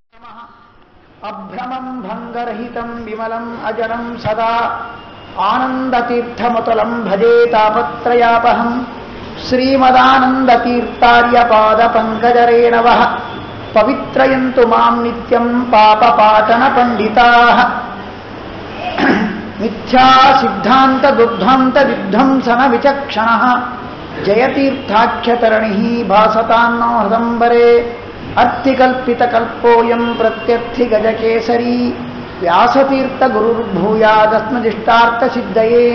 अभ्रमं भंगरहितं विमलं अजरं सदा आनन्दतीर्थमतुलं भजे तापत्रयापहं श्रीमदानन्दतीर्थार्यपादपङ्कजरेणवः पवित्रयन्तु मां नित्यं पापपाटनपण्डिताः मिथ्या सिद्धान्त दुर्धान्त विध्वंसन विचक्षणः जयतीर्थाख्यतरणिः भासतान्नो हृदम्बरे अर्थिकल्पितकल्पोऽयं प्रत्यर्थिगजकेसरी व्यासतीर्थगुरुर्भूयादस्मदिष्टार्थसिद्धये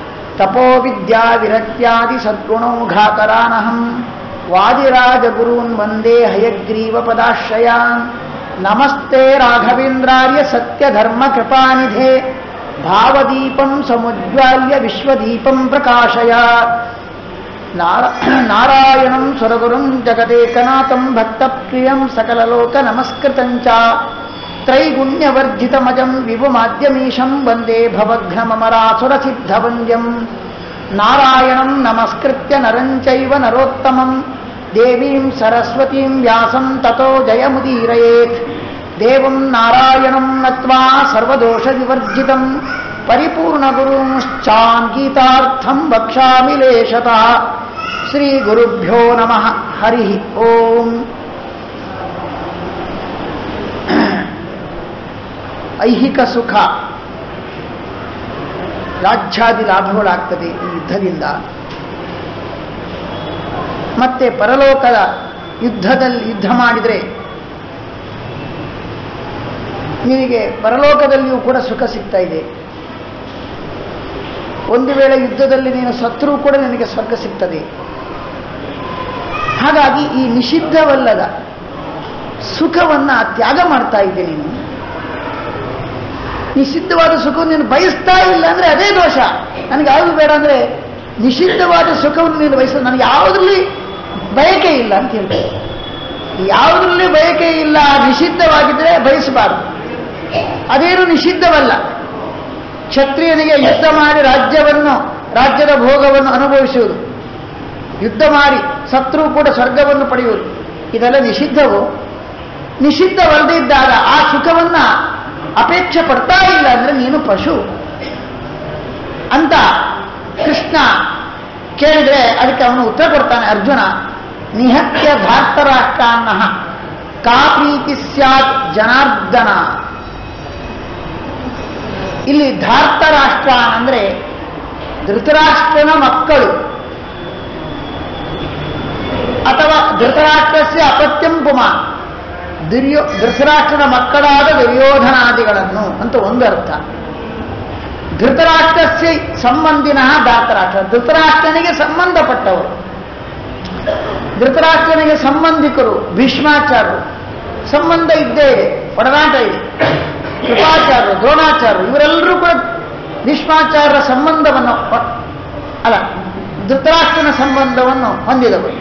तपोविद्याविरक्त्यादिसद्गुणौघाकरानहं वादिराजगुरून् वन्दे हयग्रीवपदाश्रयान् नमस्ते राघवेन्द्रार्य सत्यधर्मकृपानिधे भावदीपं समुज्ज्वाल्य विश्वदीपं प्रकाशय नारायणं सुरगुरुं जगदेकनाथं भक्तप्रियं सकललोकनमस्कृतं च त्रैगुण्यवर्जितमजं विभुमाद्यमीशं वन्दे भवघ्नममरासुरसिद्धवन्द्यं नारायणं नमस्कृत्य नरं चैव नरोत्तमं देवीं सरस्वतीं व्यासं ततो जयमुदीरयेत् देवं नारायणं नत्वा सर्वदोषविवर्जितं परिपूर्णगुरुंश्चाङ्गीतार्थं वक्ष्यामि लेशतः श्रीगुरुभ्यो नमः हरिः ओम् ಐಹಿಕ ಸುಖ ರಾಜ್ಯಾದಿ ಲಾಭಗಳಾಗ್ತದೆ ಈ ಯುದ್ಧದಿಂದ. ಮತ್ತೆ ಪರಲೋಕದ ಯುದ್ಧದಲ್ಲಿ ಯುದ್ಧ ಮಾಡಿದರೆ ನಿನಗೆ ಪರಲೋಕದಲ್ಲಿಯೂ ಕೂಡ ಸುಖ ಸಿಗ್ತಾ ಇದೆ. ಒಂದು ವೇಳೆ ಯುದ್ಧದಲ್ಲಿ ನೀನು ಸತ್ರೂ ಕೂಡ ನಿನಗೆ ಸ್ವರ್ಗ ಸಿಗ್ತದೆ. ಹಾಗಾಗಿ ಈ ನಿಷಿದ್ಧವಲ್ಲದ ಸುಖವನ್ನು ತ್ಯಾಗ ಮಾಡ್ತಾ ಇದ್ದೆ ನೀನು. ನಿಷಿದ್ಧವಾದ ಸುಖವನ್ನು ನೀನು ಬಯಸ್ತಾ ಇಲ್ಲ ಅಂದರೆ ಅದೇ ದೋಷ. ನನಗೆ ಯಾವುದು ಬೇಡ ಅಂದರೆ ನಿಷಿದ್ಧವಾದ ಸುಖವನ್ನು ನೀನು ಬಯಸ, ನನಗೆ ಯಾವುದರಲ್ಲಿ ಬಯಕೆ ಇಲ್ಲ ಅಂತ ಹೇಳ್ತೇವೆ. ಯಾವುದರಲ್ಲಿ ಬಯಕೆ ಇಲ್ಲ ನಿಷಿದ್ಧವಾಗಿದ್ದರೆ ಬಯಸಬಾರದು. ಅದೇನು ನಿಷಿದ್ಧವಲ್ಲ. ಕ್ಷತ್ರಿಯನಿಗೆ ಯುದ್ಧ ಮಾಡಿ ರಾಜ್ಯದ ಭೋಗವನ್ನು ಅನುಭವಿಸುವುದು, ಯುದ್ಧ ಮಾಡಿ ಸತ್ರು ಕೂಡ ಸ್ವರ್ಗವನ್ನು ಪಡೆಯುವುದು, ಇದೆಲ್ಲ ನಿಷಿದ್ಧವು. ನಿಷಿದ್ಧವಲ್ಲದೆ ಇದ್ದಾಗ ಆ ಸುಖವನ್ನ ಅಪೇಕ್ಷೆ ಪಡ್ತಾ ಇಲ್ಲ ಅಂದ್ರೆ ನೀನು ಪಶು ಅಂತ ಕೃಷ್ಣ ಕೇಳಿದ್ರೆ ಅದಕ್ಕೆ ಅವನು ಉತ್ತರ ಕೊಡ್ತಾನೆ. ಅರ್ಜುನ ನಿಹತ್ಯ ಧಾರ್ತರಾಷ್ಟ್ರಾನ್ನಃ ಕಾ ಪ್ರೀತಿ ಸ್ಯಾತ್ ಜನಾರ್ದನ. ಇಲ್ಲಿ ಧಾರ್ತರಾಷ್ಟ್ರ ಅಂದ್ರೆ ಧೃತರಾಷ್ಟ್ರನ ಮಕ್ಕಳು ಅಥವಾ ಧೃತರಾಷ್ಟ್ರಸ್ಯ ಅಪತ್ಯಂ ಪುಮಾನ್, ಧೃತರಾಷ್ಟ್ರನ ಮಕ್ಕಳಾದ ದುರ್ಯೋಧನಾದಿಗಳನ್ನು ಅಂತ ಒಂದು ಅರ್ಥ. ಧೃತರಾಷ್ಟ್ರಸ್ಯ ಸಂಬಂಧಿನಃ ಧಾರ್ತರಾಷ್ಟ್ರ, ಧೃತರಾಷ್ಟ್ರನಿಗೆ ಸಂಬಂಧಪಟ್ಟವರು, ಧೃತರಾಷ್ಟ್ರನಿಗೆ ಸಂಬಂಧಿಕರು ಭೀಷ್ಮಾಚಾರ್ಯರು, ಸಂಬಂಧ ಇದ್ದೇ ಇದೆ, ಒಡನಾಟ ಇದೆ. ಕೃಪಾಚಾರ್ಯರು, ದ್ರೋಣಾಚಾರ್ಯರು ಇವರೆಲ್ಲರೂ ಕೂಡ ಭೀಷ್ಮಾಚಾರ್ಯರ ಸಂಬಂಧವನ್ನು ಅಲ್ಲ ಧೃತರಾಷ್ಟ್ರನ ಸಂಬಂಧವನ್ನು ಹೊಂದಿದವರು.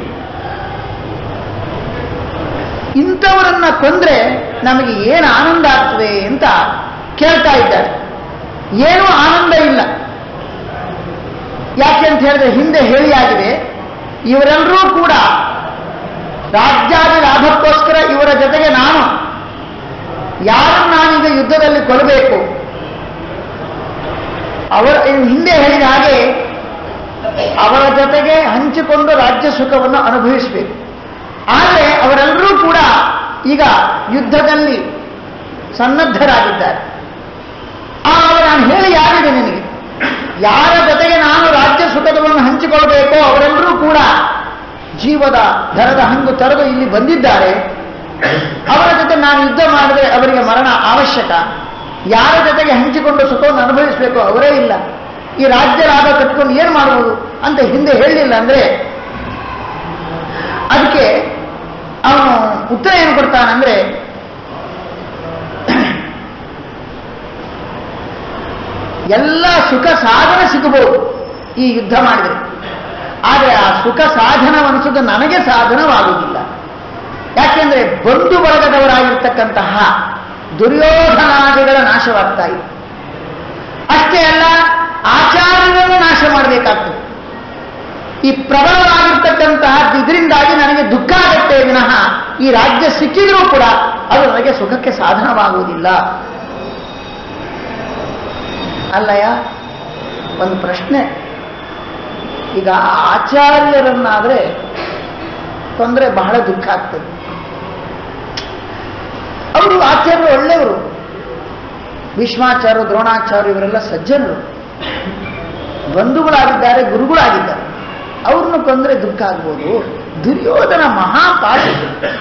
ಇಂಥವರನ್ನ ಕೊಂದ್ರೆ ನಮಗೆ ಏನು ಆನಂದ ಆಗ್ತದೆ ಅಂತ ಕೇಳ್ತಾ ಇದ್ದಾರೆ. ಏನೂ ಆನಂದ ಇಲ್ಲ. ಯಾಕೆ ಅಂತ ಹೇಳಿದ್ರೆ ಹಿಂದೆ ಹೇಳಿಯಾಗಿದೆ, ಇವರೆಲ್ಲರೂ ಕೂಡ ರಾಜ್ಯಾದಿ ಲಾಭಕ್ಕೋಸ್ಕರ ಇವರ ಜೊತೆಗೆ ನಾನು ಯಾರನ್ನು ನಾನೀಗ ಯುದ್ಧದಲ್ಲಿ ಕೊಲ್ಲಬೇಕು, ಹಿಂದೆ ಹೇಳಿದ ಹಾಗೆ ಅವರ ಜೊತೆಗೆ ಹಂಚಿಕೊಂಡು ರಾಜ್ಯ ಸುಖವನ್ನು ಅನುಭವಿಸಬೇಕು. ಆದರೆ ಅವರೆಲ್ಲರೂ ಕೂಡ ಈಗ ಯುದ್ಧದಲ್ಲಿ ಸನ್ನದ್ಧರಾಗಿದ್ದಾರೆ. ಆಗ ನಾನು ಹೇಳಿ ಯಾರಿದೆ ನಿನಗೆ, ಯಾರ ಜೊತೆಗೆ ನಾನು ರಾಜ್ಯ ಸುಖವನ್ನು ಹಂಚಿಕೊಳ್ಬೇಕೋ ಅವರೆಲ್ಲರೂ ಕೂಡ ಜೀವದ ದರದ ಹಂಗು ತೊರೆದು ಇಲ್ಲಿ ಬಂದಿದ್ದಾರೆ. ಅವರ ಜೊತೆ ನಾನು ಯುದ್ಧ ಮಾಡಿದ್ರೆ ಅವರಿಗೆ ಮರಣ ಅವಶ್ಯಕ. ಯಾರ ಜೊತೆಗೆ ಹಂಚಿಕೊಂಡು ಸುಖವನ್ನು ಅನುಭವಿಸಬೇಕು ಅವರೇ ಇಲ್ಲ. ಈ ರಾಜ್ಯ ಲಾಭ ಕಟ್ಕೊಂಡು ಏನು ಮಾಡುವುದು ಅಂತ ಹಿಂದೆ ಹೇಳಲಿಲ್ಲ ಅಂದ್ರೆ ಅದಕ್ಕೆ ಅವನು ಉತ್ತರ ಏನು ಕೊಡ್ತಾನಂದ್ರೆ, ಎಲ್ಲ ಸುಖ ಸಾಧನ ಸಿಗಬಹುದು ಈ ಯುದ್ಧ ಮಾಡಿದರೆ, ಆದರೆ ಆ ಸುಖ ಸಾಧನವನಿಸೋದು ನನಗೆ ಸಾಧನವಾಗುವುದಿಲ್ಲ. ಯಾಕೆಂದ್ರೆ ಬಂಧು ಬಳಗದವರಾಗಿರ್ತಕ್ಕಂತಹ ದುರ್ಯೋಧನಾದಿಗಳ ನಾಶವಾಗ್ತಾ ಇದೆ. ಅಷ್ಟೇ ಅಲ್ಲ, ಆಚಾರ್ಯರನ್ನು ನಾಶ ಮಾಡಬೇಕಾಗ್ತದೆ. ಈ ಪ್ರಬಲವಾಗಿರ್ತಕ್ಕಂತಹ ಇದರಿಂದಾಗಿ ನನಗೆ ದುಃಖ ಆಗುತ್ತೆ ವಿನಃ ಈ ರಾಜ್ಯ ಸಿಕ್ಕಿದ್ರೂ ಕೂಡ ಅದು ನನಗೆ ಸುಖಕ್ಕೆ ಸಾಧನವಾಗುವುದಿಲ್ಲ. ಅಲ್ಲಯ್ಯ, ಒಂದು ಪ್ರಶ್ನೆ. ಈಗ ಆಚಾರ್ಯರನ್ನಾದರೆ ತೊಂದರೆ, ಬಹಳ ದುಃಖ ಆಗ್ತದೆ. ಅವರು ಆಚಾರ್ಯರು ಒಳ್ಳೆಯವರು, ಭೀಷ್ಮಾಚಾರ್ಯ, ದ್ರೋಣಾಚಾರ್ಯ ಇವರೆಲ್ಲ ಸಜ್ಜನರು, ಬಂಧುಗಳಾಗಿದ್ದಾರೆ, ಗುರುಗಳಾಗಿದ್ದಾರೆ. ಅವ್ರನ್ನ ಕೊಂದರೆ ದುಃಖ ಆಗ್ಬೋದು. ದುರ್ಯೋಧನ ಮಹಾಪಾಶಿ,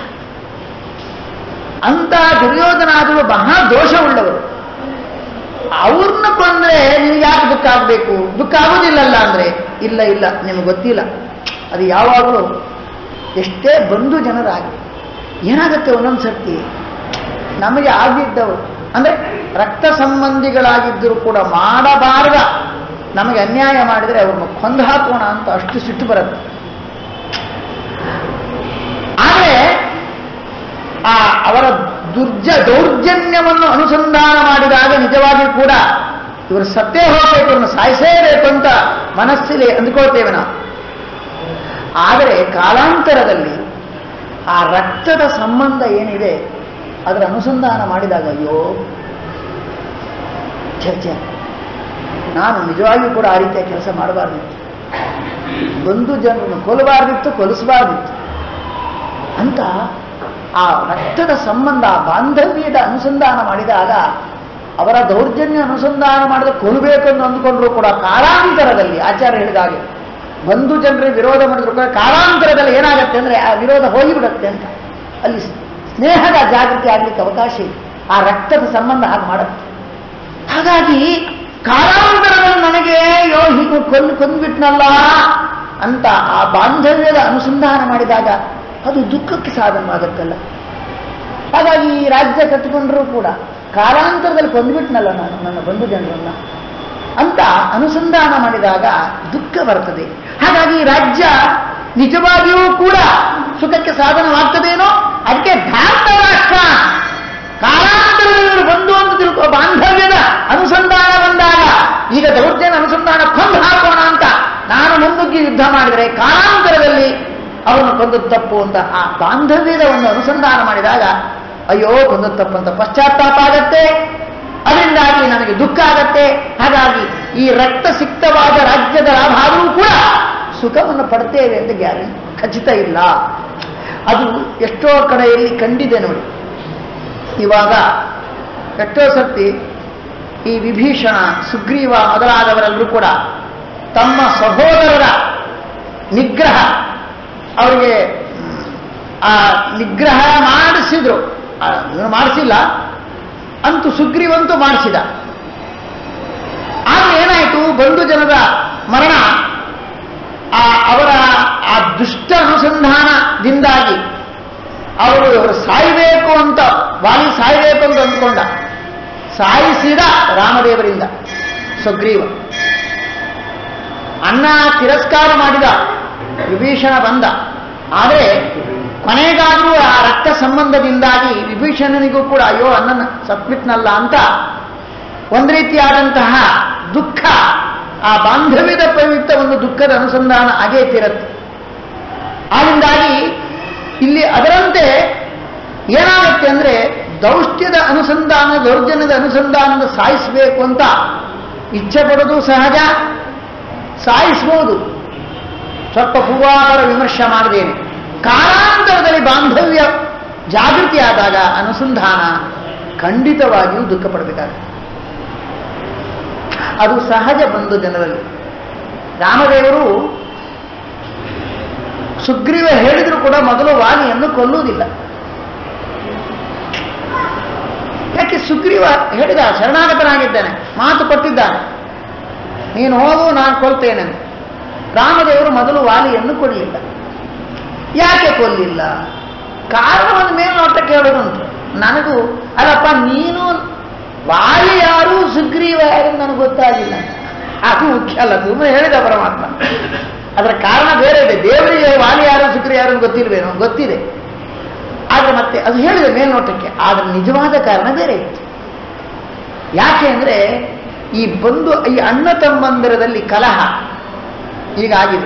ಅಂತ ದುರ್ಯೋಧನಾದರೂ ಮಹಾ ದೋಷವುಳ್ಳವರು. ಅವ್ರನ್ನ ಕೊಂದ್ರೆ ನಿಮ್ಗೆ ಯಾಕೆ ದುಃಖ ಆಗಬೇಕು? ದುಃಖ ಆಗೋದಿಲ್ಲಲ್ಲ ಅಂದ್ರೆ, ಇಲ್ಲ ಇಲ್ಲ, ನಿಮ್ಗೆ ಗೊತ್ತಿಲ್ಲ. ಅದು ಯಾವಾಗಲೂ ಎಷ್ಟೇ ಬಂಧು ಜನರಾಗಿ ಏನಾಗುತ್ತೆ, ಒಂದೊಂದು ಸರ್ತಿ ನಮಗೆ ಆಗಿದ್ದವರು ಅಂದ್ರೆ ರಕ್ತ ಸಂಬಂಧಿಗಳಾಗಿದ್ದರೂ ಕೂಡ ಮಾಡಬಾರ್ದ ನಮಗೆ ಅನ್ಯಾಯ ಮಾಡಿದರೆ ಅವ್ರನ್ನ ಕೊಂದು ಹಾಕೋಣ ಅಂತ ಅಷ್ಟು ಸಿಟ್ಟು ಬರುತ್ತೆ. ಆದರೆ ಅವರ ದೌರ್ಜನ್ಯವನ್ನು ಅನುಸಂಧಾನ ಮಾಡಿದಾಗ ನಿಜವಾಗಿಯೂ ಕೂಡ ಇವರು ಸತ್ತೇ ಹೋಗಬೇಕು, ಇವ್ರನ್ನ ಸಾಯಿಸೇಬೇಕು ಅಂತ ಮನಸ್ಸಲ್ಲಿ ಅಂದುಕೊಳ್ತೇವೆ ನಾವು. ಆದರೆ ಕಾಲಾಂತರದಲ್ಲಿ ಆ ರಕ್ತದ ಸಂಬಂಧ ಏನಿದೆ ಅದರ ಅನುಸಂಧಾನ ಮಾಡಿದಾಗ ಅಯ್ಯೋ ಛೆ, ನಾನು ನಿಜವಾಗಿಯೂ ಕೂಡ ಆ ರೀತಿಯ ಕೆಲಸ ಮಾಡಬಾರ್ದಿತ್ತು, ಬಂಧು ಜನರನ್ನು ಕೊಲ್ಲಬಾರ್ದಿತ್ತು, ಕೊಲಿಸಬಾರ್ದಿತ್ತು ಅಂತ ಆ ರಕ್ತದ ಸಂಬಂಧ, ಬಾಂಧವ್ಯದ ಅನುಸಂಧಾನ ಮಾಡಿದಾಗ ಅವರ ದೌರ್ಜನ್ಯ ಅನುಸಂಧಾನ ಮಾಡಿದ ಕೊಲ್ಲಬೇಕೆಂದು ಅಂದುಕೊಂಡ್ರು ಕೂಡ ಕಾಲಾಂತರದಲ್ಲಿ ಆಚಾರ್ಯ ಹೇಳಿದಾಗೆ ಬಂಧು ಜನರಿಗೆ ವಿರೋಧ ಮಾಡಿದ್ರು ಕೂಡ ಕಾಲಾಂತರದಲ್ಲಿ ಏನಾಗುತ್ತೆ ಅಂದರೆ ಆ ವಿರೋಧ ಹೋಗಿಬಿಡುತ್ತೆ ಅಂತ. ಅಲ್ಲಿ ಸ್ನೇಹದ ಜಾಗೃತಿ ಆಗಲಿಕ್ಕೆ ಅವಕಾಶ ಇದೆ. ಆ ರಕ್ತದ ಸಂಬಂಧ ಹಾಗೆ ಮಾಡುತ್ತೆ. ಹಾಗಾಗಿ ಕಾಲಾಂತರದಲ್ಲಿ ನನಗೆ ಯೋ ಹೀಗೆ ಕೊಂದ್ಬಿಟ್ನಲ್ಲ ಅಂತ ಆ ಬಾಂಧವ್ಯದ ಅನುಸಂಧಾನ ಮಾಡಿದಾಗ ಅದು ದುಃಖಕ್ಕೆ ಸಾಧನವಾಗುತ್ತಲ್ಲ. ಹಾಗಾಗಿ ಈ ರಾಜ್ಯ ಕಟ್ಟಿಕೊಂಡ್ರೂ ಕೂಡ ಕಾಲಾಂತರದಲ್ಲಿ ಕೊಂದ್ಬಿಟ್ನಲ್ಲ ನಾನು ನನ್ನ ಬಂಧು ಜನರನ್ನ ಅಂತ ಅನುಸಂಧಾನ ಮಾಡಿದಾಗ ದುಃಖ ಬರ್ತದೆ. ಹಾಗಾಗಿ ರಾಜ್ಯ ನಿಜವಾಗಿಯೂ ಕೂಡ ಸುಖಕ್ಕೆ ಸಾಧನವಾಗ್ತದೇನೋ, ಅದಕ್ಕೆ ಭಾರತ ರಾಷ್ಟ್ರ ಕಾಲಾಂತರದಲ್ಲಿ ಬಂಧು ಅಂತ ತಿಳ್ಕೋ. ಬಾಂಧವ್ಯದ ಅನುಸಂಧಾನ ಬಂದಾಗ ಈಗ ದೌರ್ಜನ್ಯ ಅನುಸಂಧಾನ ಕೊಂದು ಹಾಕೋಣ ಅಂತ ನಾನು ಮುನ್ನುಗ್ಗಿ ಯುದ್ಧ ಮಾಡಿದರೆ ಕಾಲಾಂತರದಲ್ಲಿ ಅವನು ಕೊಂದದ್ದು ತಪ್ಪು ಅಂತ ಆ ಬಾಂಧವ್ಯದ ಒಂದು ಅನುಸಂಧಾನ ಮಾಡಿದಾಗ ಅಯ್ಯೋ ಕೊಂದದ್ದು ತಪ್ಪು ಅಂತ ಪಶ್ಚಾತ್ತಾಪ ಆಗತ್ತೆ, ಅದರಿಂದಾಗಿ ನನಗೆ ದುಃಖ ಆಗತ್ತೆ. ಹಾಗಾಗಿ ಈ ರಕ್ತ ಸಿಕ್ತವಾದ ರಾಜ್ಯದ ಲಾಭ ಆದರೂ ಕೂಡ ಸುಖವನ್ನು ಪಡ್ತೇವೆ ಅಂತ ಗ್ಯಾರಂಟಿ ಖಚಿತ ಇಲ್ಲ. ಅದು ಎಷ್ಟೋ ಕಡೆಯಲ್ಲಿ ಕಂಡಿದೆ ನೋಡಿ. ಇವಾಗ ಎಷ್ಟೋ ಸರ್ತಿ ಈ ವಿಭೀಷಣ, ಸುಗ್ರೀವ ಮೊದಲಾದವರೆಲ್ಲರೂ ಕೂಡ ತಮ್ಮ ಸಹೋದರರ ನಿಗ್ರಹ, ಅವರಿಗೆ ಆ ನಿಗ್ರಹ ಮಾಡಿಸಿದ್ರು, ಮಾಡಿಸಿಲ್ಲ ಅಂತೂ ಸುಗ್ರೀವಂತೂ ಮಾಡಿಸಿದ. ಆಗ ಏನಾಯಿತು, ಬಂಧು ಜನರ ಮರಣ ಅವರ ಆ ದುಷ್ಟ ಅನುಸಂಧಾನದಿಂದಾಗಿ ಅವರು ಸಾಯಬೇಕು ಅಂತ, ವಾಲಿ ಸಾಯಬೇಕು ಅಂತ ಅಂದ್ಕೊಂಡ, ಸಾಯಿಸಿದ ರಾಮದೇವರಿಂದ ಸುಗ್ರೀವ. ಅನ್ನ ತಿರಸ್ಕಾರ ಮಾಡಿದ ವಿಭೀಷಣ ಬಂದ. ಆದರೆ ಕೊನೆಗಾದರೂ ಆ ರಕ್ತ ಸಂಬಂಧದಿಂದಾಗಿ ವಿಭೀಷಣನಿಗೂ ಕೂಡ ಅಯ್ಯೋ ಅಣ್ಣನ ಸತ್ಬಿಟ್ನಲ್ಲ ಅಂತ ಒಂದು ರೀತಿಯಾದಂತಹ ದುಃಖ, ಆ ಬಾಂಧವ್ಯದ ಪ್ರಯುಕ್ತ ಒಂದು ದುಃಖದ ಅನುಸಂಧಾನ ಆಗೇ ತೀರತ್ತೆ. ಆದ್ದರಿಂದಾಗಿ ಇಲ್ಲಿ ಅದರಂತೆ ಏನಾಗುತ್ತೆ ಅಂದರೆ ದೌಷ್ಟ್ಯದ ಅನುಸಂಧಾನ, ದೌರ್ಜನ್ಯದ ಅನುಸಂಧಾನದ ಸಾಯಿಸಬೇಕು ಅಂತ ಇಚ್ಛೆ ಪಡೋದು ಸಹಜ, ಸಾಯಿಸ್ಬೋದು. ಸ್ವಲ್ಪ ಪೂರ್ವಾಪರ ವಿಮರ್ಶೆ ಮಾಡಿದ್ದೇನೆ. ಕಾಲಾಂತರದಲ್ಲಿ ಬಾಂಧವ್ಯ ಜಾಗೃತಿ ಆದಾಗ ಅನುಸಂಧಾನ ಖಂಡಿತವಾಗಿಯೂ ದುಃಖ ಪಡಬೇಕಾಗುತ್ತೆ. ಅದು ಸಹಜ ಬಂಧು ಜನರಲ್ಲಿ. ರಾಮದೇವರು ಸುಗ್ರೀವ ಹೇಳಿದ್ರು ಕೂಡ ಮೊದಲು ವಾಲಿಯನ್ನು ಕೊಲ್ಲುವುದಿಲ್ಲ. ಯಾಕೆ? ಸುಗ್ರೀವ ಹೇಳಿದ, ಶರಣಾಗತನಾಗಿದ್ದಾನೆ, ಮಾತು ಕೊಟ್ಟಿದ್ದಾನೆ, ನೀನು ಹೋಗು ನಾನು ಕೊಲ್ತೇನೆ ಅಂತ. ರಾಮದೇವರು ಮೊದಲು ವಾಲಿಯನ್ನು ಕೊಡಲಿಲ್ಲ. ಯಾಕೆ ಕೊಲ್ಲಿಲ್ಲ? ಕಾರಣವನ್ನು ಮೇಲ್ನೋಟಕ್ಕೆ ಹೇಳೋದುಂಟು. ನನಗೂ ಅಲ್ಲಪ್ಪ, ನೀನು ವಾಲಿ ಯಾರು ಸುಗ್ರೀವ ಯಾರು ನನಗೆ ಗೊತ್ತಾಗಿಲ್ಲ, ಅದು ಮುಖ್ಯ ಅಲ್ಲ. ಸುಮ್ಮನೆ ಹೇಳಿದ ಪರಮಾತ್ಮ. ಅದರ ಕಾರಣ ಬೇರೆ ಇದೆ. ದೇವರಿಗೆ ವಾಲಿ ಯಾರು ಸುಗ್ರೀವ ಯಾರು ಗೊತ್ತಿಲ್ವೇನೋ, ಗೊತ್ತಿದೆ. ಆದರೆ ಮತ್ತೆ ಅದು ಹೇಳಿದೆ ಮೇಲ್ನೋಟಕ್ಕೆ, ಆದರೆ ನಿಜವಾದ ಕಾರಣ ಬೇರೆ ಇತ್ತು. ಯಾಕೆ ಅಂದರೆ ಈ ಅಣ್ಣ ತಮ್ಮಂದಿರದಲ್ಲಿ ಕಲಹ ಈಗಾಗಿದೆ.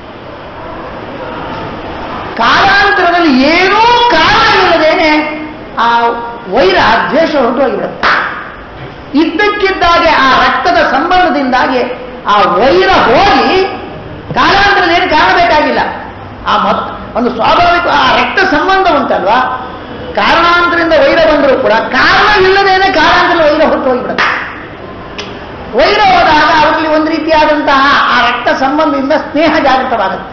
ಕಾಲಾಂತರದಲ್ಲಿ ಏನೂ ಕಾರಣವಿಲ್ಲದೇನೆ ಆ ವೈರ ದ್ವೇಷ ಹೊರಟು ಹೋಗಿಬಿಡುತ್ತೆ. ಇದ್ದಕ್ಕಿದ್ದಾಗೆ ಆ ರಕ್ತದ ಸಂಬಂಧದಿಂದಾಗಿ ಆ ವೈರ ಹೋಗಿ ಕಾಲಾಂತರ ಏನು ಕಾಣಬೇಕಾಗಿಲ್ಲ. ಆ ಒಂದು ಸ್ವಾಭಾವಿಕ ಆ ರಕ್ತ ಸಂಬಂಧ ಉಂಟಲ್ವಾ, ಕಾರಣಾಂತರದಿಂದ ವೈರ ಬಂದರೂ ಕೂಡ ಕಾರಣವಿಲ್ಲದೇನೆ ಕಾರಣಾಂತರ ವೈರ ಹೊರಟು ಹೋಗಿಬಿಡುತ್ತೆ. ವೈರ ಹೋದಾಗ ಅವರಲ್ಲಿ ಒಂದು ರೀತಿಯಾದಂತಹ ಆ ರಕ್ತ ಸಂಬಂಧದಿಂದ ಸ್ನೇಹ ಜಾಗೃತವಾಗುತ್ತೆ.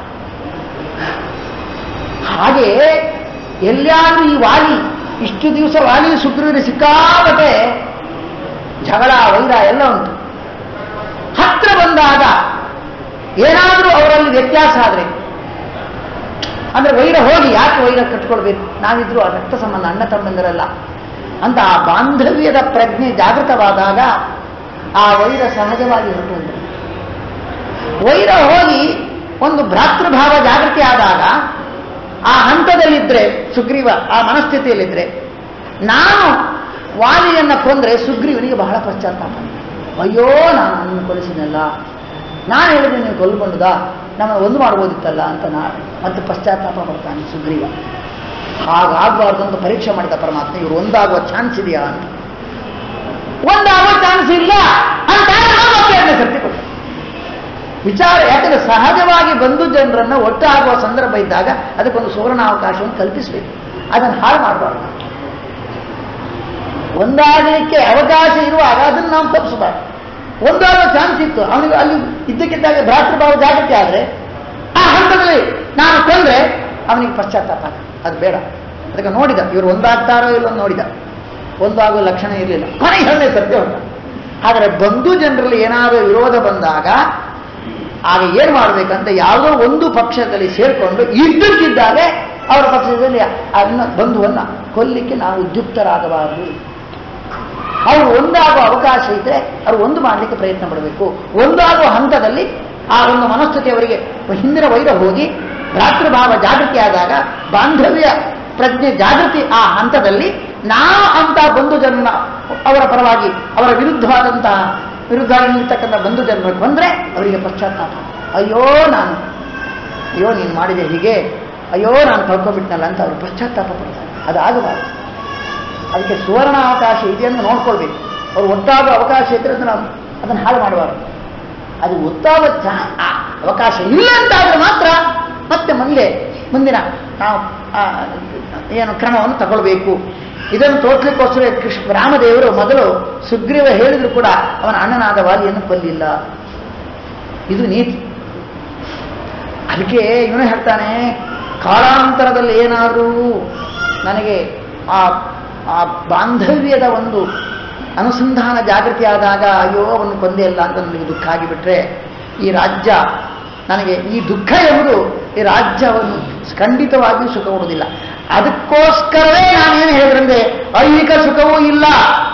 ಹಾಗೆ ಎಲ್ಲಾದ್ರೂ ಈ ವಾಲಿ ಇಷ್ಟು ದಿವಸ ವಾಲಿ ಸುಗ್ರೀವನ ಸಿಕ್ಕಾಪಟ್ಟೆ ಜಗಳ ವೈರ ಎಲ್ಲ ಉಂಟು. ಹತ್ರ ಬಂದಾಗ ಏನಾದರೂ ಅವರಲ್ಲಿ ವ್ಯತ್ಯಾಸ ಆದರೆ, ಅಂದ್ರೆ ವೈರ ಹೋಗಿ ಯಾಕೆ ವೈರ ಕಟ್ಕೊಳ್ಬೇಕು, ನಾವಿದ್ರು ಆ ರಕ್ತ ಸಂಬಂಧ ಅಣ್ಣ ತಮ್ಮಂದಿರಲ್ಲ ಅಂತ ಆ ಬಾಂಧವ್ಯದ ಪ್ರಜ್ಞೆ ಜಾಗೃತವಾದಾಗ ಆ ವೈರ ಸಹಜವಾಗಿ ಹೊರಟು. ವೈರ ಹೋಗಿ ಒಂದು ಭ್ರಾತೃಭಾವ ಜಾಗೃತಿ ಆದಾಗ ಆ ಹಂತದಲ್ಲಿದ್ರೆ ಸುಗ್ರೀವ ಆ ಮನಸ್ಥಿತಿಯಲ್ಲಿದ್ರೆ, ನಾನು ವಾಲಿಯನ್ನ ಕೊಂದ್ರೆ ಸುಗ್ರೀವನಿಗೆ ಬಹಳ ಪಶ್ಚಾತ್ತಾಪ. ಅಯ್ಯೋ ನಾನು ನನ್ನ ಕೊಲಿಸಿನಲ್ಲ, ನಾನು ಹೇಳಿದ್ರೆ ನೀವು ಕೊಲ್ಕೊಂಡುದಾ, ನಮ್ಮನ್ನು ಒಂದು ಮಾಡ್ಬೋದಿತ್ತಲ್ಲ ಅಂತ ಮತ್ತೆ ಪಶ್ಚಾತ್ತಾಪ ಪಡ್ತಾನೆ ಸುಗ್ರೀವ. ಹಾಗಾಗಬಾರ್ದು ಅಂತ ಪರೀಕ್ಷೆ ಮಾಡಿದ ಪರಮಾತ್ಮ, ಇವರು ಒಂದಾಗುವ ಚಾನ್ಸ್ ಇದೆಯಾ ಅಂತ. ಒಂದಾಗುವ ಚಾನ್ಸ್ ಇಲ್ಲ ಅಂತ ಸರ್ತಿ ಕೊಟ್ಟ ವಿಚಾರ. ಯಾಕಂದ್ರೆ ಸಹಜವಾಗಿ ಬಂಧು ಜನರನ್ನ ಒಟ್ಟಾಗುವ ಸಂದರ್ಭ ಇದ್ದಾಗ ಅದಕ್ಕೊಂದು ಸುವರ್ಣಾವಕಾಶವನ್ನು ಕಲ್ಪಿಸಬೇಕು, ಅದನ್ನು ಹಾಳು ಮಾಡಬಾರ್ದು. ಒಂದಾಗಲಿಕ್ಕೆ ಅವಕಾಶ ಇರುವಾಗ ಅದನ್ನು ನಾವು ತಪ್ಪಿಸಬಾರ್ದು. ಒಂದಾಗುವ ಚಾನ್ಸ್ ಇತ್ತು ಅವನಿಗೆ, ಅಲ್ಲಿ ಇದ್ದಕ್ಕಿದ್ದಾಗ ಭ್ರಾತೃಭಾವ ಜಾಗೃತಿ ಆದರೆ ಆ ಹಂತದಲ್ಲಿ ನಾನು ಕೊಂದ್ರೆ ಅವನಿಗೆ ಪಶ್ಚಾತ್ತಾಪ, ಅದು ಬೇಡ. ಅದಕ್ಕೆ ನೋಡಿದ ಇವರು ಒಂದಾಗ್ತಾರೋ ಇಲ್ಲೋ ನೋಡಿದ, ಒಂದಾಗುವ ಲಕ್ಷಣ ಇರಲಿಲ್ಲ. ಕೊನೆಗೆ ಹೇಳನೇ ಸತ್ಯ ಉಂಟು. ಆದರೆ ಬಂಧು ಜನರಲ್ಲಿ ಏನಾದರೂ ವಿರೋಧ ಬಂದಾಗ ಆಗ ಏನು ಮಾಡಬೇಕಂತ ಯಾವುದೋ ಒಂದು ಪಕ್ಷದಲ್ಲಿ ಸೇರಿಕೊಂಡು ಇದ್ದಕ್ಕಿದ್ದಾಗ ಅವರ ಪಕ್ಷದಲ್ಲಿ ಬಂಧುವನ್ನ ಕೊಲ್ಲಿಕ್ಕೆ ನಾವು ಉದ್ಯುಕ್ತರಾಗಬಾರದು. ಅವರು ಒಂದಾಗುವ ಅವಕಾಶ ಇದ್ರೆ ಅವರು ಒಂದು ಮಾಡಲಿಕ್ಕೆ ಪ್ರಯತ್ನ ಪಡಬೇಕು. ಒಂದಾಗುವ ಹಂತದಲ್ಲಿ ಆ ಒಂದು ಮನಸ್ಥಿತಿ ಅವರಿಗೆ ಹಿಂದಿನ ವೈರ ಹೋಗಿ ಭ್ರಾತೃಭಾವ ಜಾಗೃತಿ ಆದಾಗ, ಬಾಂಧವ್ಯ ಪ್ರಜ್ಞೆ ಜಾಗೃತಿ ಆ ಹಂತದಲ್ಲಿ ನಾವು ಅಂತ ಬಂಧು ಜನ್ಮ ಅವರ ಪರವಾಗಿ ಅವರ ವಿರುದ್ಧವಾಗಿರ್ತಕ್ಕಂಥ ಬಂಧು ಜನ್ಮ ಬಂದ್ರೆ ಅವರಿಗೆ ಪಶ್ಚಾತ್ತಾಪ. ಅಯ್ಯೋ ನೀನು ಮಾಡಿದೆ ಹೀಗೆ, ಅಯ್ಯೋ ನಾನು ಕಳ್ಕೊಂಡ್ಬಿಟ್ನಲ್ಲ ಅಂತ ಅವರು ಪಶ್ಚಾತ್ತಾಪ ಪಡ್ತಾರೆ. ಅದಾಗಬಾರ್ದು. ಅದಕ್ಕೆ ಸುವರ್ಣ ಅವಕಾಶ ಇದೆಯನ್ನು ನೋಡ್ಕೊಳ್ಬೇಕು. ಅವರು ಒಟ್ಟಾಗುವ ಅವಕಾಶ ಇದ್ರೆ ಅದನ್ನು ಹಾಳು ಮಾಡಬಾರ್ದು. ಅದು ಒಟ್ಟಾಗುವ ಅವಕಾಶ ಇಲ್ಲ ಅಂತಾದ್ರೆ ಮಾತ್ರ ಮತ್ತೆ ಮುಂದಿನ ನಾವು ಏನು ಕ್ರಮವನ್ನು ತಗೊಳ್ಬೇಕು. ಇದನ್ನು ತೋರ್ಸ್ಲಿಕ್ಕೋಸ್ಕರ ರಾಮದೇವರು ಮೊದಲು ಸುಗ್ರೀವ ಹೇಳಿದ್ರು ಕೂಡ ಅವನ ಅಣ್ಣನಾದ ವಾಲಿಯನ್ನು ಕೊಲ್ಲಿಲ್ಲ. ಇದು ನೀತಿ. ಅದಕ್ಕೆ ಇವನು ಹೇಳ್ತಾನೆ, ಕಾಲಾಂತರದಲ್ಲಿ ಏನಾದರೂ ನನಗೆ ಆ ಬಾಂಧವ್ಯದ ಒಂದು ಅನುಸಂಧಾನ ಜಾಗೃತಿ ಆದಾಗ ಅಯ್ಯೋ ಅವನು ಕೊಂದೇ ಇಲ್ಲ ಅಂತ ನನಗೆ ದುಃಖ ಆಗಿಬಿಟ್ರೆ ಈ ರಾಜ್ಯ ನನಗೆ ಈ ದುಃಖ ಎಂಬುದು ಈ ರಾಜ್ಯವನ್ನು ಖಂಡಿತವಾಗಿಯೂ ಸುಖ ಕೊಡುವುದಿಲ್ಲ. ಅದಕ್ಕೋಸ್ಕರವೇ ನಾನೇನು ಹೇಳಿದ್ರಂದ್ರೆ ಐಹಿಕ ಸುಖವೂ ಇಲ್ಲ.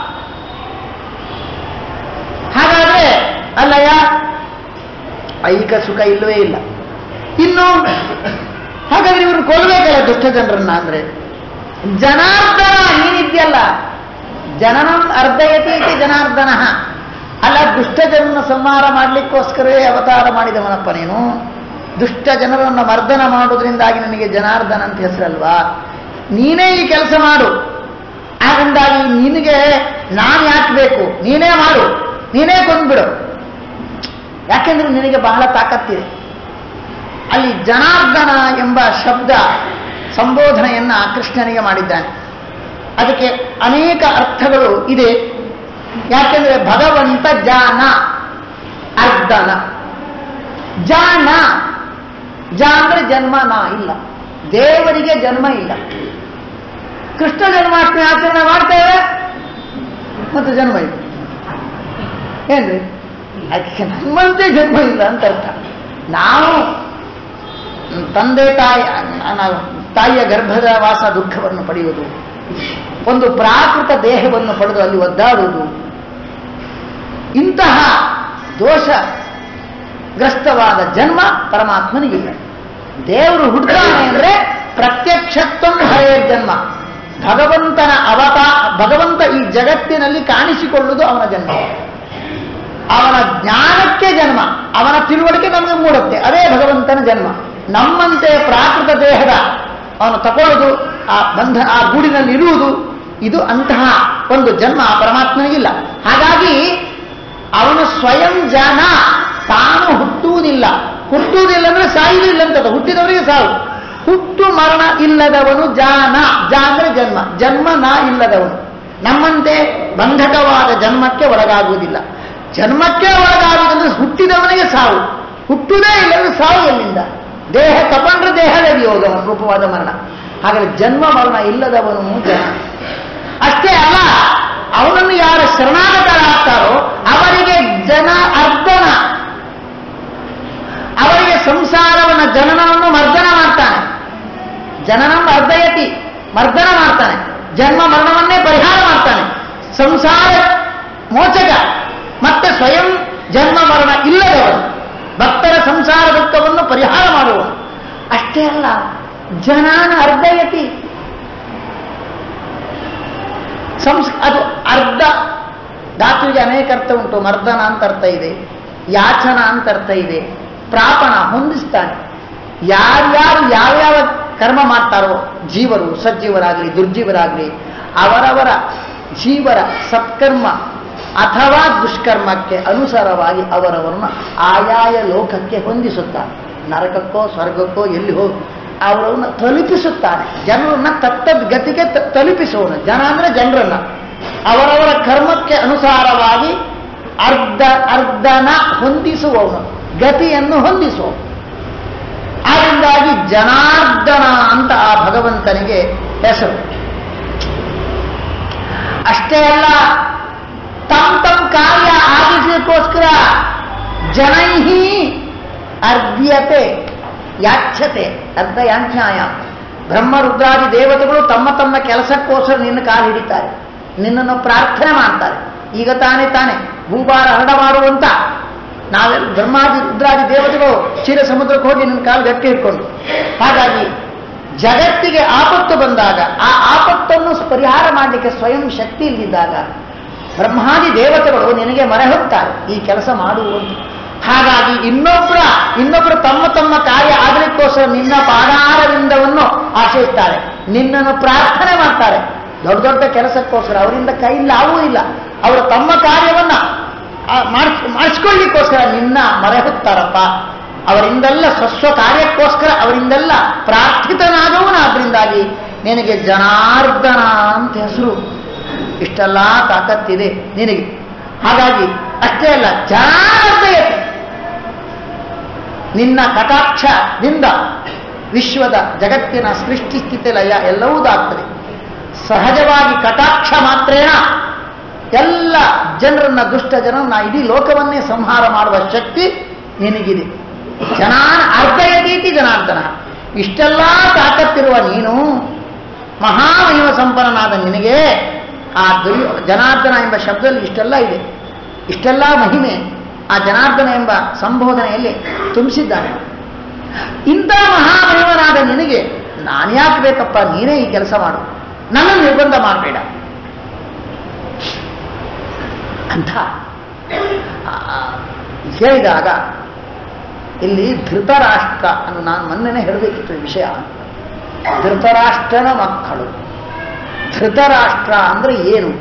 ಹಾಗಾದ್ರೆ ಅಲ್ಲಯ್ಯ ಐಹಿಕ ಸುಖ ಇಲ್ಲವೇ ಇಲ್ಲ. ಇನ್ನು ಹಾಗಾದ್ರೆ ಇವರು ಕೊಲ್ಲಬೇಕಲ್ಲ ದುಷ್ಟ ಜನರನ್ನ. ಅಂದ್ರೆ ಜನಾರ್ದನ ನೀನಿದ್ಯಲ್ಲ, ಜನನಂ ಅರ್ಧಯತಿ ಇತಿ ಜನಾರ್ದನ. ಅಲ್ಲ, ದುಷ್ಟ ಜನರನ್ನು ಸಂಹಾರ ಮಾಡಲಿಕ್ಕೋಸ್ಕರವೇ ಅವತಾರ ಮಾಡಿದವನಪ್ಪ ನೀನು. ದುಷ್ಟ ಜನರನ್ನು ಮರ್ದನ ಮಾಡೋದ್ರಿಂದಾಗಿ ನನಗೆ ಜನಾರ್ದನ ಅಂತ ಹೆಸರಲ್ವಾ? ನೀನೇ ಈ ಕೆಲಸ ಮಾಡು. ಹಾಗಂದಾಗಿ ನಿನಗೆ ನಾನು ಯಾಕೆ ಬೇಕು? ನೀನೇ ಮಾಡು, ನೀನೇ ಕೊಂದ್ಬಿಡು. ಯಾಕೆಂದ್ರೆ ನಿನಗೆ ಬಹಳ ತಾಕತ್ತಿದೆ. ಅಲ್ಲಿ ಜನಾರ್ದನ ಎಂಬ ಶಬ್ದ ಸಂಬೋಧನೆಯನ್ನ ಕೃಷ್ಣನಿಗೆ ಮಾಡಿದ್ದಾನೆ. ಅದಕ್ಕೆ ಅನೇಕ ಅರ್ಥಗಳು ಇದೆ. ಯಾಕೆಂದ್ರೆ ಭಗವಂತ ಜಾನ, ಅರ್ಧನ. ಜಾನ ಅಂದ್ರೆ ಜನ್ಮ ಇಲ್ಲ, ದೇವರಿಗೆ ಜನ್ಮ ಇಲ್ಲ. ಕೃಷ್ಣ ಜನ್ಮಾಷ್ಟಮಿ ಆಚರಣೆ ಮಾಡ್ತೇವೆ ಮತ್ತು ಜನ್ಮ ಇಲ್ಲ ಏನ್ರಿ? ಅದಕ್ಕೆ ನಮ್ಮಂತೆ ಜನ್ಮ ಇಲ್ಲ ಅಂತ ಅರ್ಥ. ನಾವು ತಂದೆ ತಾಯಿಯ ಗರ್ಭದ ವಾಸ ದುಃಖವನ್ನು ಪಡೆಯುವುದು, ಒಂದು ಪ್ರಾಕೃತ ದೇಹವನ್ನು ಪಡೆದು ಅಲ್ಲಿ ಒದ್ದಾಡುವುದು, ಇಂತಹ ದೋಷಗ್ರಸ್ತವಾದ ಜನ್ಮ ಪರಮಾತ್ಮನಿಗಿಲ್ಲ. ದೇವರು ಹುಡ್ತಾನೆ ಅಂದ್ರೆ ಪ್ರತ್ಯಕ್ಷತ್ವಂ ಹರೆಯ ಜನ್ಮ. ಭಗವಂತ ಈ ಜಗತ್ತಿನಲ್ಲಿ ಕಾಣಿಸಿಕೊಳ್ಳುವುದು ಅವನ ಜನ್ಮ. ಅವನ ಜ್ಞಾನಕ್ಕೆ ಜನ್ಮ, ಅವನ ತಿಳುವಳಿಕೆ ನಮಗೆ ಮೂಡುತ್ತೆ, ಅದೇ ಭಗವಂತನ ಜನ್ಮ. ನಮ್ಮಂತೆ ಪ್ರಾಕೃತ ದೇಹದ ಅವನು ತಗೊಳ್ಳೋದು, ಆ ಗೂಡಿನಲ್ಲಿ ಇರುವುದು, ಇದು ಅಂತಹ ಒಂದು ಜನ್ಮ ಪರಮಾತ್ಮನಿಗಿಲ್ಲ. ಹಾಗಾಗಿ ಅವನು ಸ್ವಯಂ ಜನ, ತಾನು ಹುಟ್ಟುವುದಿಲ್ಲ. ಹುಟ್ಟುವುದಿಲ್ಲ ಅಂದ್ರೆ ಸಾಯುವುದಿಲ್ಲ ಅಂತದ, ಹುಟ್ಟಿದವರಿಗೆ ಸಾವು. ಹುಟ್ಟು ಮರಣ ಇಲ್ಲದವನು ಜಾನ, ಅಂದ್ರೆ ಜನ್ಮ, ಜನ್ಮ ಇಲ್ಲದವನು. ನಮ್ಮಂತೆ ಬಂಧಕವಾದ ಜನ್ಮಕ್ಕೆ ಒಳಗಾಗುವುದಿಲ್ಲ. ಜನ್ಮಕ್ಕೆ ಒಳಗಾಗುವುದಂದ್ರೆ ಹುಟ್ಟಿದವನಿಗೆ ಸಾವು, ಹುಟ್ಟುವುದೇ ಇಲ್ಲದ್ರೆ ಸಾವು ಎಲ್ಲಿಂದ? ದೇಹ ತಪಂಡ್ರೆ ದೇಹವೇ ವಿಯೋಗ, ರೂಪವಾದ ಮರಣ. ಹಾಗಾದ್ರೆ ಜನ್ಮ ಮರಣ ಇಲ್ಲದವನು ಜನ. ಅಷ್ಟೇ ಅಲ್ಲ, ಅವನನ್ನು ಯಾರು ಶರಣಾಗತರಾಗ್ತಾರೋ ಅವರಿಗೆ ಜನ ಅರ್ಧನ, ಅವರಿಗೆ ಸಂಸಾರವನ್ನ ಜನನವನ್ನು ಮರ್ದನ ಮಾಡ್ತಾನೆ. ಜನನಂ ಅರ್ಧಯತಿ, ಮರ್ದನ ಮಾಡ್ತಾನೆ. ಜನ್ಮ ಮರಣವನ್ನೇ ಪರಿಹಾರ ಮಾಡ್ತಾನೆ. ಸಂಸಾರ ಮೋಚಕ, ಮತ್ತೆ ಸ್ವಯಂ ಜನ್ಮ ಮರಣ ಇಲ್ಲದವನು, ಭಕ್ತರ ಸಂಸಾರ ದುಃಖವನ್ನು ಪರಿಹಾರ ಮಾಡುವನು. ಅಷ್ಟೇ ಅಲ್ಲ, ಜನಾನ ಅರ್ಧಯತಿ, ಅದು ಅರ್ಧ ಧಾತುವಿಗೆ ಅನೇಕ ಅರ್ಥ ಉಂಟು. ಮರ್ದನ ಅಂತ ಅರ್ಥ ಇದೆ, ಯಾಚನ ಅಂತ ಅರ್ಥ ಇದೆ, ಪ್ರಾಪಣ ಹೊಂದಿಸ್ತಾನೆ. ಯಾರ್ಯಾರು ಯಾವ್ಯಾವ ಕರ್ಮ ಮಾಡ್ತಾರೋ, ಜೀವರು, ಸಜ್ಜೀವರಾಗಲಿ ದುರ್ಜೀವರಾಗಲಿ, ಅವರವರ ಜೀವರ ಸತ್ಕರ್ಮ ಅಥವಾ ದುಷ್ಕರ್ಮಕ್ಕೆ ಅನುಸಾರವಾಗಿ ಅವರವರನ್ನ ಆಯಾಯ ಲೋಕಕ್ಕೆ ಹೊಂದಿಸುತ್ತಾನೆ. ನರಕಕ್ಕೋ ಸ್ವರ್ಗಕ್ಕೋ ಎಲ್ಲಿ ಹೋಗಿ ಅವರನ್ನು ತಲುಪಿಸುತ್ತಾನೆ. ಜನರನ್ನ ತತ್ತದ್ ಗತಿಗೆ ತಲುಪಿಸುವನು. ಜನ ಅಂದ್ರೆ ಜನರನ್ನ ಅವರವರ ಕರ್ಮಕ್ಕೆ ಅನುಸಾರವಾಗಿ ಅರ್ಧನ ಹೊಂದಿಸುವವನು, ಗತಿಯನ್ನು ಹೊಂದಿಸುವವನು. ಆದ್ದರಿಂದಾಗಿ ಜನಾರ್ದನ ಅಂತ ಆ ಭಗವಂತನಿಗೆ ಹೆಸರು. ಅಷ್ಟೇ ಅಲ್ಲ, ತಮ್ಮ ಕಾರ್ಯ ಆಗಿಸೋಸ್ಕರ ಜನೈಹಿ ಅರ್ಧ್ಯತೆ ಯಾಚ್ಛತೆ ಅರ್ಧಯಾಂಚ್ಛಾಯ. ಬ್ರಹ್ಮ ರುದ್ರಾದಿ ದೇವತೆಗಳು ತಮ್ಮ ತಮ್ಮ ಕೆಲಸಕ್ಕೋಸ್ಕರ ನಿನ್ನ ಕಾಲು ಹಿಡಿತಾರೆ, ನಿನ್ನನ್ನು ಪ್ರಾರ್ಥನೆ ಮಾಡ್ತಾರೆ. ಈಗ ತಾನೇ ಭೂಭಾರ ಹರಡ ಮಾಡುವಂತ ನಾವೆಲ್ಲ ಬ್ರಹ್ಮಾದಿ ರುದ್ರಾದಿ ದೇವತೆಗಳು ಕ್ಷೀರ ಸಮುದ್ರಕ್ಕೆ ಹೋಗಿ ನಿನ್ನ ಕಾಲು ಗಟ್ಟಿ ಹಿಡ್ಕೊಂಡು. ಹಾಗಾಗಿ ಜಗತ್ತಿಗೆ ಆಪತ್ತು ಬಂದಾಗ ಆ ಆಪತ್ತನ್ನು ಪರಿಹಾರ ಮಾಡಲಿಕ್ಕೆ ಸ್ವಯಂ ಶಕ್ತಿ ಇಲ್ಲದಿದ್ದಾಗ ಬ್ರಹ್ಮಾದಿ ದೇವತೆಗಳು ನಿನಗೆ ಮೊರೆ ಹೋಗ್ತಾರೆ ಈ ಕೆಲಸ ಮಾಡುವಂತ. ಹಾಗಾಗಿ ಇನ್ನೊಬ್ಬರು ತಮ್ಮ ತಮ್ಮ ಕಾರ್ಯ ಆಗಲಿಕ್ಕೋಸ್ಕರ ನಿನ್ನ ಪಾದಾರವಿಂದವನ್ನು ಆಶಯಿಸ್ತಾರೆ, ನಿನ್ನನ್ನು ಪ್ರಾರ್ಥನೆ ಮಾಡ್ತಾರೆ. ದೊಡ್ಡ ದೊಡ್ಡ ಕೆಲಸಕ್ಕೋಸ್ಕರ ಅವರಿಂದ ಕೈಲಾವೂ ಇಲ್ಲ. ಅವರು ತಮ್ಮ ಕಾರ್ಯವನ್ನ ಮಾಡಿಸ್ಕೊಳ್ಳಿಕ್ಕೋಸ್ಕರ ನಿನ್ನ ಮೊರೆ ಹೋಗ್ತಾರಪ್ಪ. ಅವರಿಂದೆಲ್ಲ ಸ್ವಸ್ವ ಕಾರ್ಯಕ್ಕೋಸ್ಕರ ಅವರಿಂದೆಲ್ಲ ಪ್ರಾರ್ಥಿತನಾದವನಾದ್ರಿಂದಾಗಿ ನಿನಗೆ ಜನಾರ್ದನ ಅಂತ ಹೆಸರು. ಇಷ್ಟೆಲ್ಲ ತಾಕತ್ತಿದೆ ನಿನಗೆ. ಹಾಗಾಗಿ ಅಷ್ಟೇ ಅಲ್ಲ, ಜನಾರ್ದಯತೆ, ನಿನ್ನ ಕಟಾಕ್ಷದಿಂದ ವಿಶ್ವದ ಜಗತ್ತಿನ ಸೃಷ್ಟಿ ಸ್ಥಿತಿ ಲಯ ಎಲ್ಲವೂದಾಗ್ತದೆ. ಸಹಜವಾಗಿ ಕಟಾಕ್ಷ ಮಾತ್ರೇಣ ಎಲ್ಲ ಜನರನ್ನ, ದುಷ್ಟ ಜನರನ್ನ, ಇಡೀ ಲೋಕವನ್ನೇ ಸಂಹಾರ ಮಾಡುವ ಶಕ್ತಿ ನಿನಗಿದೆ. ಜನಾನ ಅರ್ಧಯತೀತಿ ಜನಾರ್ದನ. ಇಷ್ಟೆಲ್ಲ ತಾಕತ್ತಿರುವ ನೀನು, ಮಹಾಮಹಿಮ ಸಂಪನ್ನನಾದ ನಿನಗೆ ಆ ಜನಾರ್ದನ ಎಂಬ ಶಬ್ದದಲ್ಲಿ ಇಷ್ಟೆಲ್ಲ ಇದೆ. ಇಷ್ಟೆಲ್ಲ ಮಹಿಮೆ ಆ ಜನಾರ್ದನ ಎಂಬ ಸಂಬೋಧನೆಯಲ್ಲಿ ತುಂಬಿಸಿದ್ದಾನೆ. ಇಂಥ ಮಹಾಮಹಿಮನಾದ ನಿನಗೆ ನಾನು ಯಾಕೆ ಬೇಕಪ್ಪ, ನೀನೇ ಈ ಕೆಲಸ ಮಾಡು, ನನ್ನನ್ನು ನಿರ್ಬಂಧ ಮಾಡಬೇಡ ಅಂತ ಹೇಳಿದಾಗ ಇಲ್ಲಿ ಧೃತರಾಷ್ಟ್ರ ಅನ್ನು ನಾನು ಮೊನ್ನೆನೇ ಹೇಳಬೇಕಿತ್ತು ಈ ವಿಷಯ. ಧೃತರಾಷ್ಟ್ರನ ಮಕ್ಕಳು. ಧೃತರಾಷ್ಟ್ರ ಅಂದ್ರೆ ಏನು?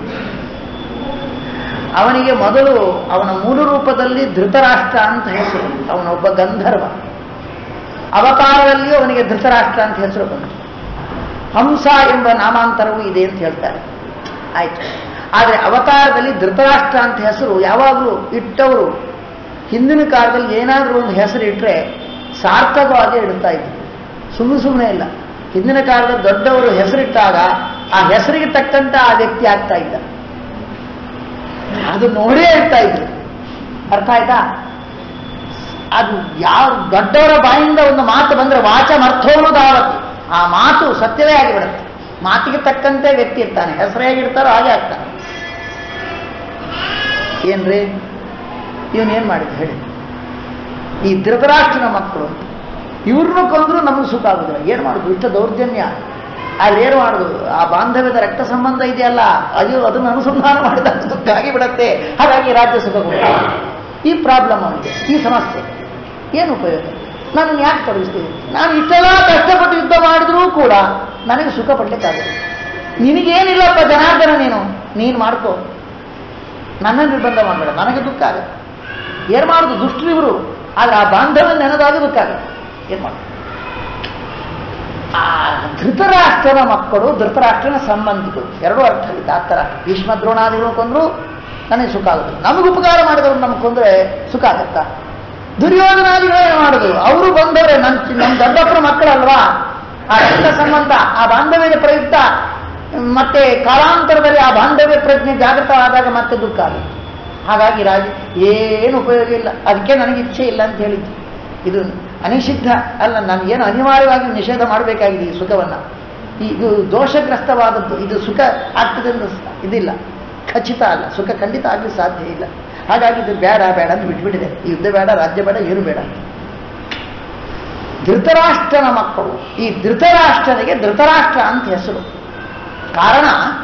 ಅವನಿಗೆ ಮೊದಲು ಅವನ ಮೂಲ ರೂಪದಲ್ಲಿ ಧೃತರಾಷ್ಟ್ರ ಅಂತ ಹೆಸರು. ಅವನೊಬ್ಬ ಗಂಧರ್ವ. ಅವತಾರದಲ್ಲಿಯೂ ಅವನಿಗೆ ಧೃತರಾಷ್ಟ್ರ ಅಂತ ಹೆಸರು ಬಂತು. ಹಂಸ ಎಂಬ ನಾಮಾಂತರವೂ ಇದೆ ಅಂತ ಹೇಳ್ತಾರೆ. ಆಯ್ತು. ಆದರೆ ಅವತಾರದಲ್ಲಿ ಧೃತರಾಷ್ಟ್ರ ಅಂತ ಹೆಸರು ಯಾವಾಗಲೂ ಇಟ್ಟವರು ಹಿಂದಿನ ಕಾಲದಲ್ಲಿ ಏನಾದರೂ ಒಂದು ಹೆಸರು ಇಟ್ಟರೆ ಸಾರ್ಥಕವಾಗಿ ಇಡ್ತಾ ಇದ್ರು, ಸುಮ್ಮನೆ ಇಲ್ಲ. ಹಿಂದಿನ ಕಾಲದಲ್ಲಿ ದೊಡ್ಡವರು ಹೆಸರಿಟ್ಟಾಗ ಆ ಹೆಸರಿಗೆ ತಕ್ಕಂತ ಆ ವ್ಯಕ್ತಿ ಆಗ್ತಾ ಇದ್ದ, ಅದು ನೋಡೇ ಇರ್ತಾ ಇದ್ರು. ಅರ್ಥ ಆಯ್ತಾ? ಅದು ಯಾವ ದೊಡ್ಡವರ ಬಾಯಿಂದ ಒಂದು ಮಾತು ಬಂದ್ರೆ ವಾಚಮರ್ಥೋನುದಾವತಿ, ಆ ಮಾತು ಸತ್ಯವೇ ಆಗಿಬಿಡುತ್ತೆ. ಮಾತಿಗೆ ತಕ್ಕಂತೆ ವ್ಯಕ್ತಿ ಇರ್ತಾನೆ, ಹೆಸರು ಹೇಗಿರ್ತಾರೋ ಹಾಗೆ ಆಗ್ತಾನೆ. ಏನ್ರಿ ಇವನೇನ್ ಮಾಡಿದ ಹೇಳಿ? ಈ ಧೃತರಾಷ್ಟ್ರನ ಮಕ್ಕಳು, ಇವ್ರನ್ನೂ ಕೊಂದ್ರು ನಮಗೆ ಸುಖ ಆಗುದಿಲ್ಲ. ಏನ್ ಮಾಡುದು? ಇಷ್ಟ ದೌರ್ಜನ್ಯ. ಅಲ್ಲಿ ಏನು ಮಾಡುದು? ಆ ಬಾಂಧವ್ಯದ ರಕ್ತ ಸಂಬಂಧ ಇದೆಯಲ್ಲ, ಅದನ್ನು ಅನುಸಂಧಾನ ಮಾಡಿದ ದುಃಖ ಆಗಿಬಿಡತ್ತೆ. ಹಾಗಾಗಿ ರಾಜ್ಯ ಸುಖ ಕೊಡುತ್ತೆ. ಈ ಪ್ರಾಬ್ಲಮ್ ಅವನಿಗೆ, ಈ ಸಮಸ್ಯೆ. ಏನು ಉಪಯೋಗ? ನನ್ನನ್ನು ಯಾಕೆ ತೊಡಗಿಸ್ತೀನಿ? ನಾನು ಇಷ್ಟೆಲ್ಲ ಕಷ್ಟಪಟ್ಟು ಯುದ್ಧ ಮಾಡಿದ್ರೂ ಕೂಡ ನನಗೆ ಸುಖ ಪಡ್ಲಿಕ್ಕಾಗುತ್ತೆ. ನಿನಗೇನಿಲ್ಲಪ್ಪ ಜನಾರ್ದನ, ನೀನು ಮಾಡ್ಕೋ, ನನ್ನ ನಿರ್ಬಂಧ ಮಾಡಬೇಡ, ನನಗೆ ದುಃಖ ಆಗುತ್ತೆ. ಏನು ಮಾಡೋದು, ದುಷ್ಟರಿವರು. ಆದರೆ ಆ ಬಾಂಧವ್ಯ ನೆನೆದಾಗ ದುಃಖ ಆಗುತ್ತೆ. ಏನು ಮಾಡೋದು? ಆ ಧೃತರಾಷ್ಟ್ರನ ಮಕ್ಕಳು, ಧೃತರಾಷ್ಟ್ರನ ಸಂಬಂಧಿಕರು, ಎರಡೂ ಅರ್ಥ ಆಗುತ್ತೆ. ಆ ಥರ ಭೀಷ್ಮ ದ್ರೋಣಾದಿಗಳು ಕೊಂದ್ರು ನನಗೆ ಸುಖ ಆಗುತ್ತೆ, ನಮಗೆ ಉಪಕಾರ ಮಾಡಿದವರು ನಮ್ಗೆ ಕೊಂದ್ರೆ ಸುಖ ಆಗುತ್ತಾ? ದುರ್ಯೋಧನಾದಿಗಳು ಏನು ಮಾಡೋದು, ಅವರು ಬಂದವರೇ, ನಮ್ಮ ದೊಡ್ಡಪ್ಪನ ಮಕ್ಕಳಲ್ವಾ, ಆ ರಕ್ತ ಸಂಬಂಧ, ಆ ಬಾಂಧವ್ಯದ ಪ್ರಯುಕ್ತ ಮತ್ತೆ ಕಾಲಾಂತರದಲ್ಲಿ ಆ ಬಾಂಧವ್ಯ ಪ್ರಜ್ಞೆ ಜಾಗೃತವಾದಾಗ ಮತ್ತೆ ದುಃಖ ಆಗುತ್ತೆ. ಹಾಗಾಗಿ ಏನು ಉಪಯೋಗ ಇಲ್ಲ, ಅದಕ್ಕೆ ನನಗೆ ಇಚ್ಛೆ ಇಲ್ಲ ಅಂತ ಹೇಳಿದ್ದು. ಇದು ಅನಿಷಿದ್ಧ ಅಲ್ಲ, ನನಗೇನು ಅನಿವಾರ್ಯವಾಗಿ ನಿಷೇಧ ಮಾಡಬೇಕಾಗಿದೆ ಈ ಸುಖವನ್ನು. ಇದು ದೋಷಗ್ರಸ್ತವಾದದ್ದು, ಇದು ಸುಖ ಆಗ್ತದೆ ಅಂತ ಇದಿಲ್ಲ, ಖಚಿತ ಅಲ್ಲ, ಸುಖ ಖಂಡಿತ ಆಗಲಿ ಸಾಧ್ಯ ಇಲ್ಲ. ಹಾಗಾಗಿ ಇದು ಬೇಡ ಬೇಡ ಅಂತ ಬಿಟ್ಬಿಟ್ಟಿದೆ. ಈ ಯುದ್ಧ ಬೇಡ, ರಾಜ್ಯ ಬೇಡ, ಏನು ಬೇಡ. ಧೃತರಾಷ್ಟ್ರನ ಮಕ್ಕಳು, ಈ ಧೃತರಾಷ್ಟ್ರನಿಗೆ ಧೃತರಾಷ್ಟ್ರ ಅಂತ ಹೆಸರು. ಕಾರಣ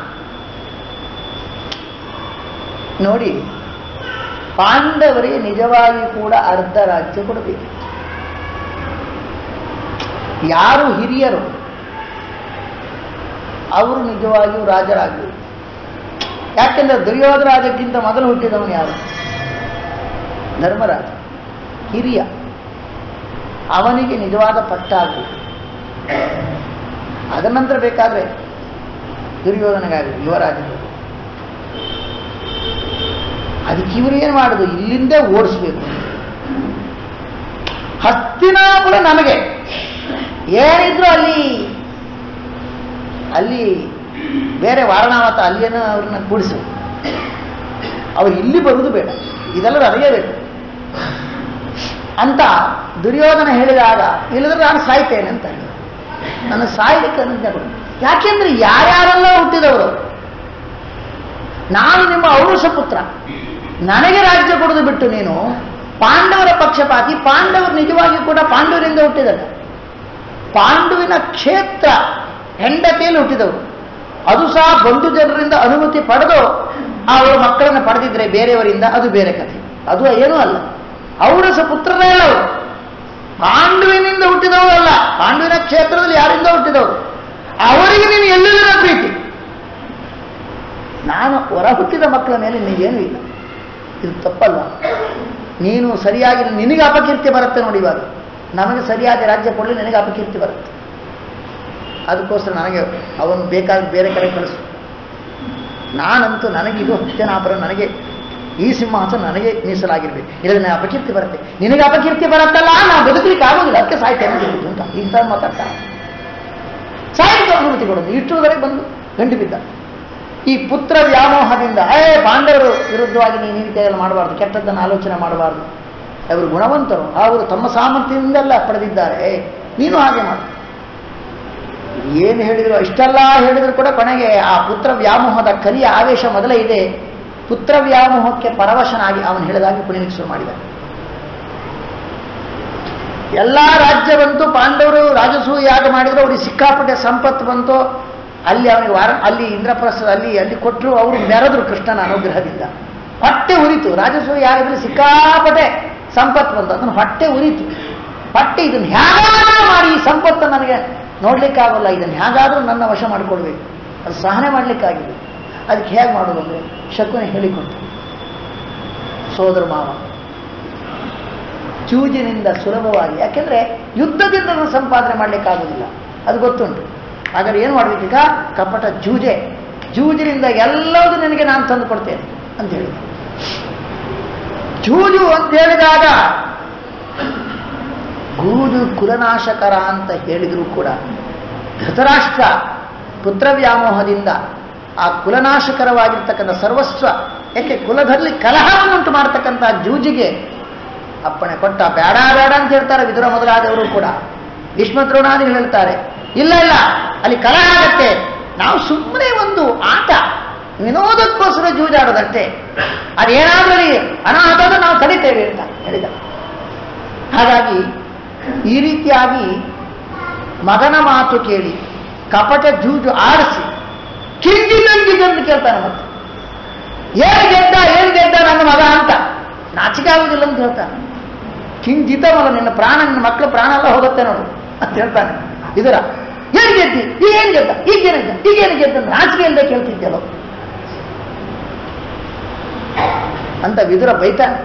ನೋಡಿ, ಪಾಂಡವರಿಗೆ ನಿಜವಾಗಿ ಕೂಡ ಅರ್ಧ ರಾಜ್ಯ ಕೊಡಬೇಕು. ಯಾರು ಹಿರಿಯರು ಅವರು ನಿಜವಾಗಿಯೂ ರಾಜರಾಗಬೇಕು. ಯಾಕೆಂದ್ರೆ ದುರ್ಯೋಧನ ರಾಜಕ್ಕಿಂತ ಮೊದಲು ಹುಟ್ಟಿದವನು ಯಾರು? ಧರ್ಮರಾಜ, ಹಿರಿಯ. ಅವನಿಗೆ ನಿಜವಾದ ಪಟ್ಟ ಆಗಬೇಕು. ಅದರ ನಂತರ ಬೇಕಾದ್ರೆ ದುರ್ಯೋಧನಗಾಗಲಿ, ಯುವರಾಜರು. ಅದಕ್ಕೆ ಇವರು ಏನು ಮಾಡುದು, ಇಲ್ಲಿಂದೇ ಓಡಿಸ್ಬೇಕು. ಹಸ್ತಿನಾಪುರ ನಮಗೆ ಏನಿದ್ರು ಅಲ್ಲಿ ಬೇರೆ ವಾರಣಾವತ ಅಲ್ಲಿಯನ್ನು ಅವ್ರನ್ನ ಕೂಡಿಸು, ಅವ್ರು ಇಲ್ಲಿ ಬರುವುದು ಬೇಡ, ಇದೆಲ್ಲ ಅರಿಯಬೇಕು ಅಂತ ದುರ್ಯೋಧನ ಹೇಳಿದಾಗ, ಇಲ್ಲದ್ರೆ ನಾನು ಸಾಯ್ತೇನೆ ಅಂತ ಹೇಳಿ, ನಾನು ಸಾಯ್ಲಿಕ್ಕೆ ಅನುಜ್ಞೆ ಕೊಡು. ಯಾಕೆಂದ್ರೆ ಯಾರ್ಯಾರೆಲ್ಲ ಹುಟ್ಟಿದವರು, ನಾನು ನಿಮ್ಮ ಔರುಷ ಪುತ್ರ, ನನಗೆ ರಾಜ್ಯ ಕೊಡುದು ಬಿಟ್ಟು ನೀನು ಪಾಂಡವರ ಪಕ್ಷಪಾತಿ. ಪಾಂಡವರು ನಿಜವಾಗಿ ಕೂಡ ಪಾಂಡವರಿಂದ ಹುಟ್ಟಿದಲ್ಲ, ಪಾಂಡುವಿನ ಕ್ಷೇತ್ರ ಹೆಂಡತಿಯಲ್ಲಿ ಹುಟ್ಟಿದವರು. ಅದು ಸಹ ಬಂಧು ಜನರಿಂದ ಅನುಮತಿ ಪಡೆದು ಅವರ ಮಕ್ಕಳನ್ನು ಪಡೆದಿದ್ರೆ ಬೇರೆಯವರಿಂದ, ಅದು ಬೇರೆ ಕಥೆ, ಅದು ಏನೂ ಅಲ್ಲ. ಔರಸ ಪುತ್ರರೇ ಅಲ್ಲವರು, ಪಾಂಡುವಿನಿಂದ ಹುಟ್ಟಿದವರು ಅಲ್ಲ, ಪಾಂಡುವಿನ ಕ್ಷೇತ್ರದಲ್ಲಿ ಯಾರಿಂದ ಹುಟ್ಟಿದವರು, ಅವರಿಗೆ ನೀನು ಎಲ್ಲೆಲ್ಲ ಪ್ರೀತಿ. ನಾನು ಹೊರ ಹುಟ್ಟಿದ ಮಕ್ಕಳ ಮೇಲೆ ನಿನಗೇನೂ ಇಲ್ಲ, ಇದು ತಪ್ಪಲ್ಲ. ನೀನು ಸರಿಯಾಗಿ, ನಿನಗೆ ಅಪಕೀರ್ತಿ ಬರುತ್ತೆ ನೋಡಿ. ಇವಾಗ ನಮಗೆ ಸರಿಯಾದ ರಾಜ್ಯ ಕೊಡಲಿ, ನಿನಗೆ ಅಪಕೀರ್ತಿ ಬರುತ್ತೆ. ಅದಕ್ಕೋಸ್ಕರ ನನಗೆ ಅವನು ಬೇಕಾದ ಬೇರೆ ಕಡೆ ಕಳಿಸು. ನಾನಂತೂ ನನಗಿದು ಹಸ್ತಿನಾಪುರ, ನನಗೆ ಈ ಸಿಂಹಾಸನ ನನಗೆ ಮೀಸಲಾಗಿರ್ಬೇಕು, ಇಲ್ಲದ್ರೆ ನನಗೆ ಅಪಕೀರ್ತಿ ಬರುತ್ತೆ. ನಿನಗೆ ಅಪಕೀರ್ತಿ ಬರುತ್ತಲ್ಲ, ನಾನು ಬದುಕಲಿಕ್ಕೆ ಆಗೋದಿಲ್ಲ, ಅದಕ್ಕೆ ಸಾಯ್ತೇನೆ ಅಂತ ಇಂಥ ಮಾತಾಡ್ತಾನೆ. ಸಾಯ್ಲಿಕ್ಕೆ ಅನುಮತಿ ಕೊಡೋದು, ಇಷ್ಟುವರೆಗೆ ಬಂದು ಗಂಟು ಬಿದ್ದ. ಈ ಪುತ್ರ ವ್ಯಾಮೋಹದಿಂದ ಪಾಂಡವರು ವಿರುದ್ಧವಾಗಿ ನೀನು ಈ ರೀತಿಯಾಗೆಲ್ಲ ಮಾಡಬಾರ್ದು, ಕೆಟ್ಟದ್ದನ್ನು ಆಲೋಚನೆ ಮಾಡಬಾರ್ದು. ಅವರು ಗುಣವಂತರು, ಅವರು ತಮ್ಮ ಸಾಮರ್ಥ್ಯದಿಂದೆಲ್ಲ ಪಡೆದಿದ್ದಾರೆ, ನೀನು ಹಾಗೆ ಮಾಡು. ಏನು ಹೇಳಿದ್ರು, ಇಷ್ಟೆಲ್ಲ ಹೇಳಿದ್ರು ಕೂಡ ಕೊನೆಗೆ ಆ ಪುತ್ರ ವ್ಯಾಮೋಹದ ಕಲಿಯ ಆವೇಶ ಮೊದಲೇ ಇದೆ. ಪುತ್ರ ವ್ಯಾಮೋಹಕ್ಕೆ ಪರವಶನಾಗಿ ಅವನು ಹೇಳಿದಾಗಿ ಕುಣಿಲಿಕ್ಕೆ ಶುರು ಮಾಡಿದ. ಎಲ್ಲ ರಾಜ್ಯ ಬಂತು, ಪಾಂಡವರು ರಾಜಸೂಯ ಯಾಗ ಮಾಡಿದ್ರು, ಅವ್ರಿಗೆ ಸಿಕ್ಕಾಪಟ್ಟೆ ಸಂಪತ್ತು ಬಂತು. ಅಲ್ಲಿ ಅವನಿಗೆ ಅಲ್ಲಿ ಇಂದ್ರಪ್ರಸ್ಥ ಅಲ್ಲಿ ಕೊಟ್ಟರು, ಅವರು ಮೆರೆದ್ರು ಕೃಷ್ಣನ ಅನುಗ್ರಹದಿಂದ. ಹೊಟ್ಟೆ ಉರಿತು, ರಾಜಸೂಯ ಯಾಗದಲ್ಲಿ ಸಿಕ್ಕಾಪಟ್ಟೆ ಸಂಪತ್ತು ಬಂತು, ಅದನ್ನು ಹೊಟ್ಟೆ ಉರಿತು. ಹೊಟ್ಟೆ ಇದನ್ನು ಹೇಗಾದ್ರೂ ಮಾಡಿ, ಈ ಸಂಪತ್ತು ನನಗೆ ನೋಡ್ಲಿಕ್ಕಾಗಲ್ಲ, ಇದನ್ನು ಹೇಗಾದ್ರೂ ನನ್ನ ವಶ ಮಾಡಿಕೊಡ್ಬೇಕು, ಅದು ಸಹನೆ ಮಾಡಲಿಕ್ಕಾಗಿದೆ. ಅದಕ್ಕೆ ಹೇಗೆ ಮಾಡೋದು ಅಂದರೆ ಶಕುನಿ ಹೇಳಿಕೊಟ್ಟು, ಸೋದರ ಮಾವ ಚೂಜಿನಿಂದ ಸುಲಭವಾಗಿ, ಯಾಕೆಂದ್ರೆ ಯುದ್ಧದಿಂದ ಸಂಪಾದನೆ ಮಾಡಲಿಕ್ಕಾಗೋದಿಲ್ಲ, ಅದು ಗೊತ್ತುಂಟು. ಹಾಗಾದ್ರೆ ಏನು ಮಾಡಬೇಕೀಗ? ಕಪಟ ಜೂಜಿನಿಂದ ಎಲ್ಲವೂ ನಿನಗೆ ನಾನು ತಂದು ಕೊಡ್ತೇನೆ ಅಂತ ಹೇಳಿದ. ಜೂಜು ಅಂತ ಹೇಳಿದಾಗ ಗೂಜು ಕುಲನಾಶಕರ ಅಂತ ಹೇಳಿದರೂ ಕೂಡ ಧೃತರಾಷ್ಟ್ರ ಪುತ್ರ ವ್ಯಾಮೋಹದಿಂದ ಆ ಕುಲನಾಶಕರವಾಗಿರ್ತಕ್ಕಂಥ ಸರ್ವಸ್ವ, ಯಾಕೆ ಕುಲದಲ್ಲಿ ಕಲಹವನ್ನುಂಟು ಮಾಡತಕ್ಕಂಥ ಜೂಜಿಗೆ ಅಪ್ಪಣೆ ಕೊಟ್ಟ. ಬೇಡ ಬೇಡ ಅಂತ ಹೇಳ್ತಾರೆ ವಿದುರ ಮೊದಲಾದವರು ಕೂಡ. ಭೀಷ್ಮ ದ್ರೋಣಾದಿಗಳು ಹೇಳ್ತಾರೆ, ಇಲ್ಲ ಇಲ್ಲ, ಅಲ್ಲಿ ಕಲಹ ಆಗತ್ತೆ, ನಾವು ಸುಮ್ಮನೆ ಒಂದು ಆಟ ವಿನೋದಕ್ಕೋಸ್ಕರ ಜೂಜಾಡೋದಷ್ಟೇ, ಅದೇನಾದ್ರೂ ಅನಾಹುತ ನಾವು ತಡಿತೇವೆ ಅಂತ ಹೇಳಿದ. ಹಾಗಾಗಿ ಈ ರೀತಿಯಾಗಿ ಮಗನ ಮಾತು ಕೇಳಿ ಕಪಟ ಜೂಜು ಆಡಿಸಿ ಕಿಂಜಿದಂಗಿದ್ದನ್ನು ಕೇಳ್ತಾನೆ. ಮತ್ತೆ ಏನು ಗೆದ್ದ ನನ್ನ ಮಗ ಅಂತ ನಾಚಿಕೆ ಆಗುವುದಿಲ್ಲ ಅಂತ ಹೇಳ್ತಾನೆ. ಕಿಂಜಿತವಲ್ಲ, ನಿನ್ನ ಪ್ರಾಣ, ನಿನ್ನ ಮಕ್ಕಳ ಪ್ರಾಣ ಎಲ್ಲ ಹೋಗುತ್ತೆ ನೋಡು ಅಂತ ಹೇಳ್ತಾನೆ. ಇದರ ಏನು ಗೆದ್ದಿ, ಈಗೇನು ಗೆದ್ದ, ಈಗೇನು ಗೆದ್ದ ನಾಚಿಕೆ ಇಲ್ಲದೆ ಕೇಳ್ತಿದ್ದೆಲ್ಲೋ ಅಂತ ವಿದುರ ಬೈತಾನೆ.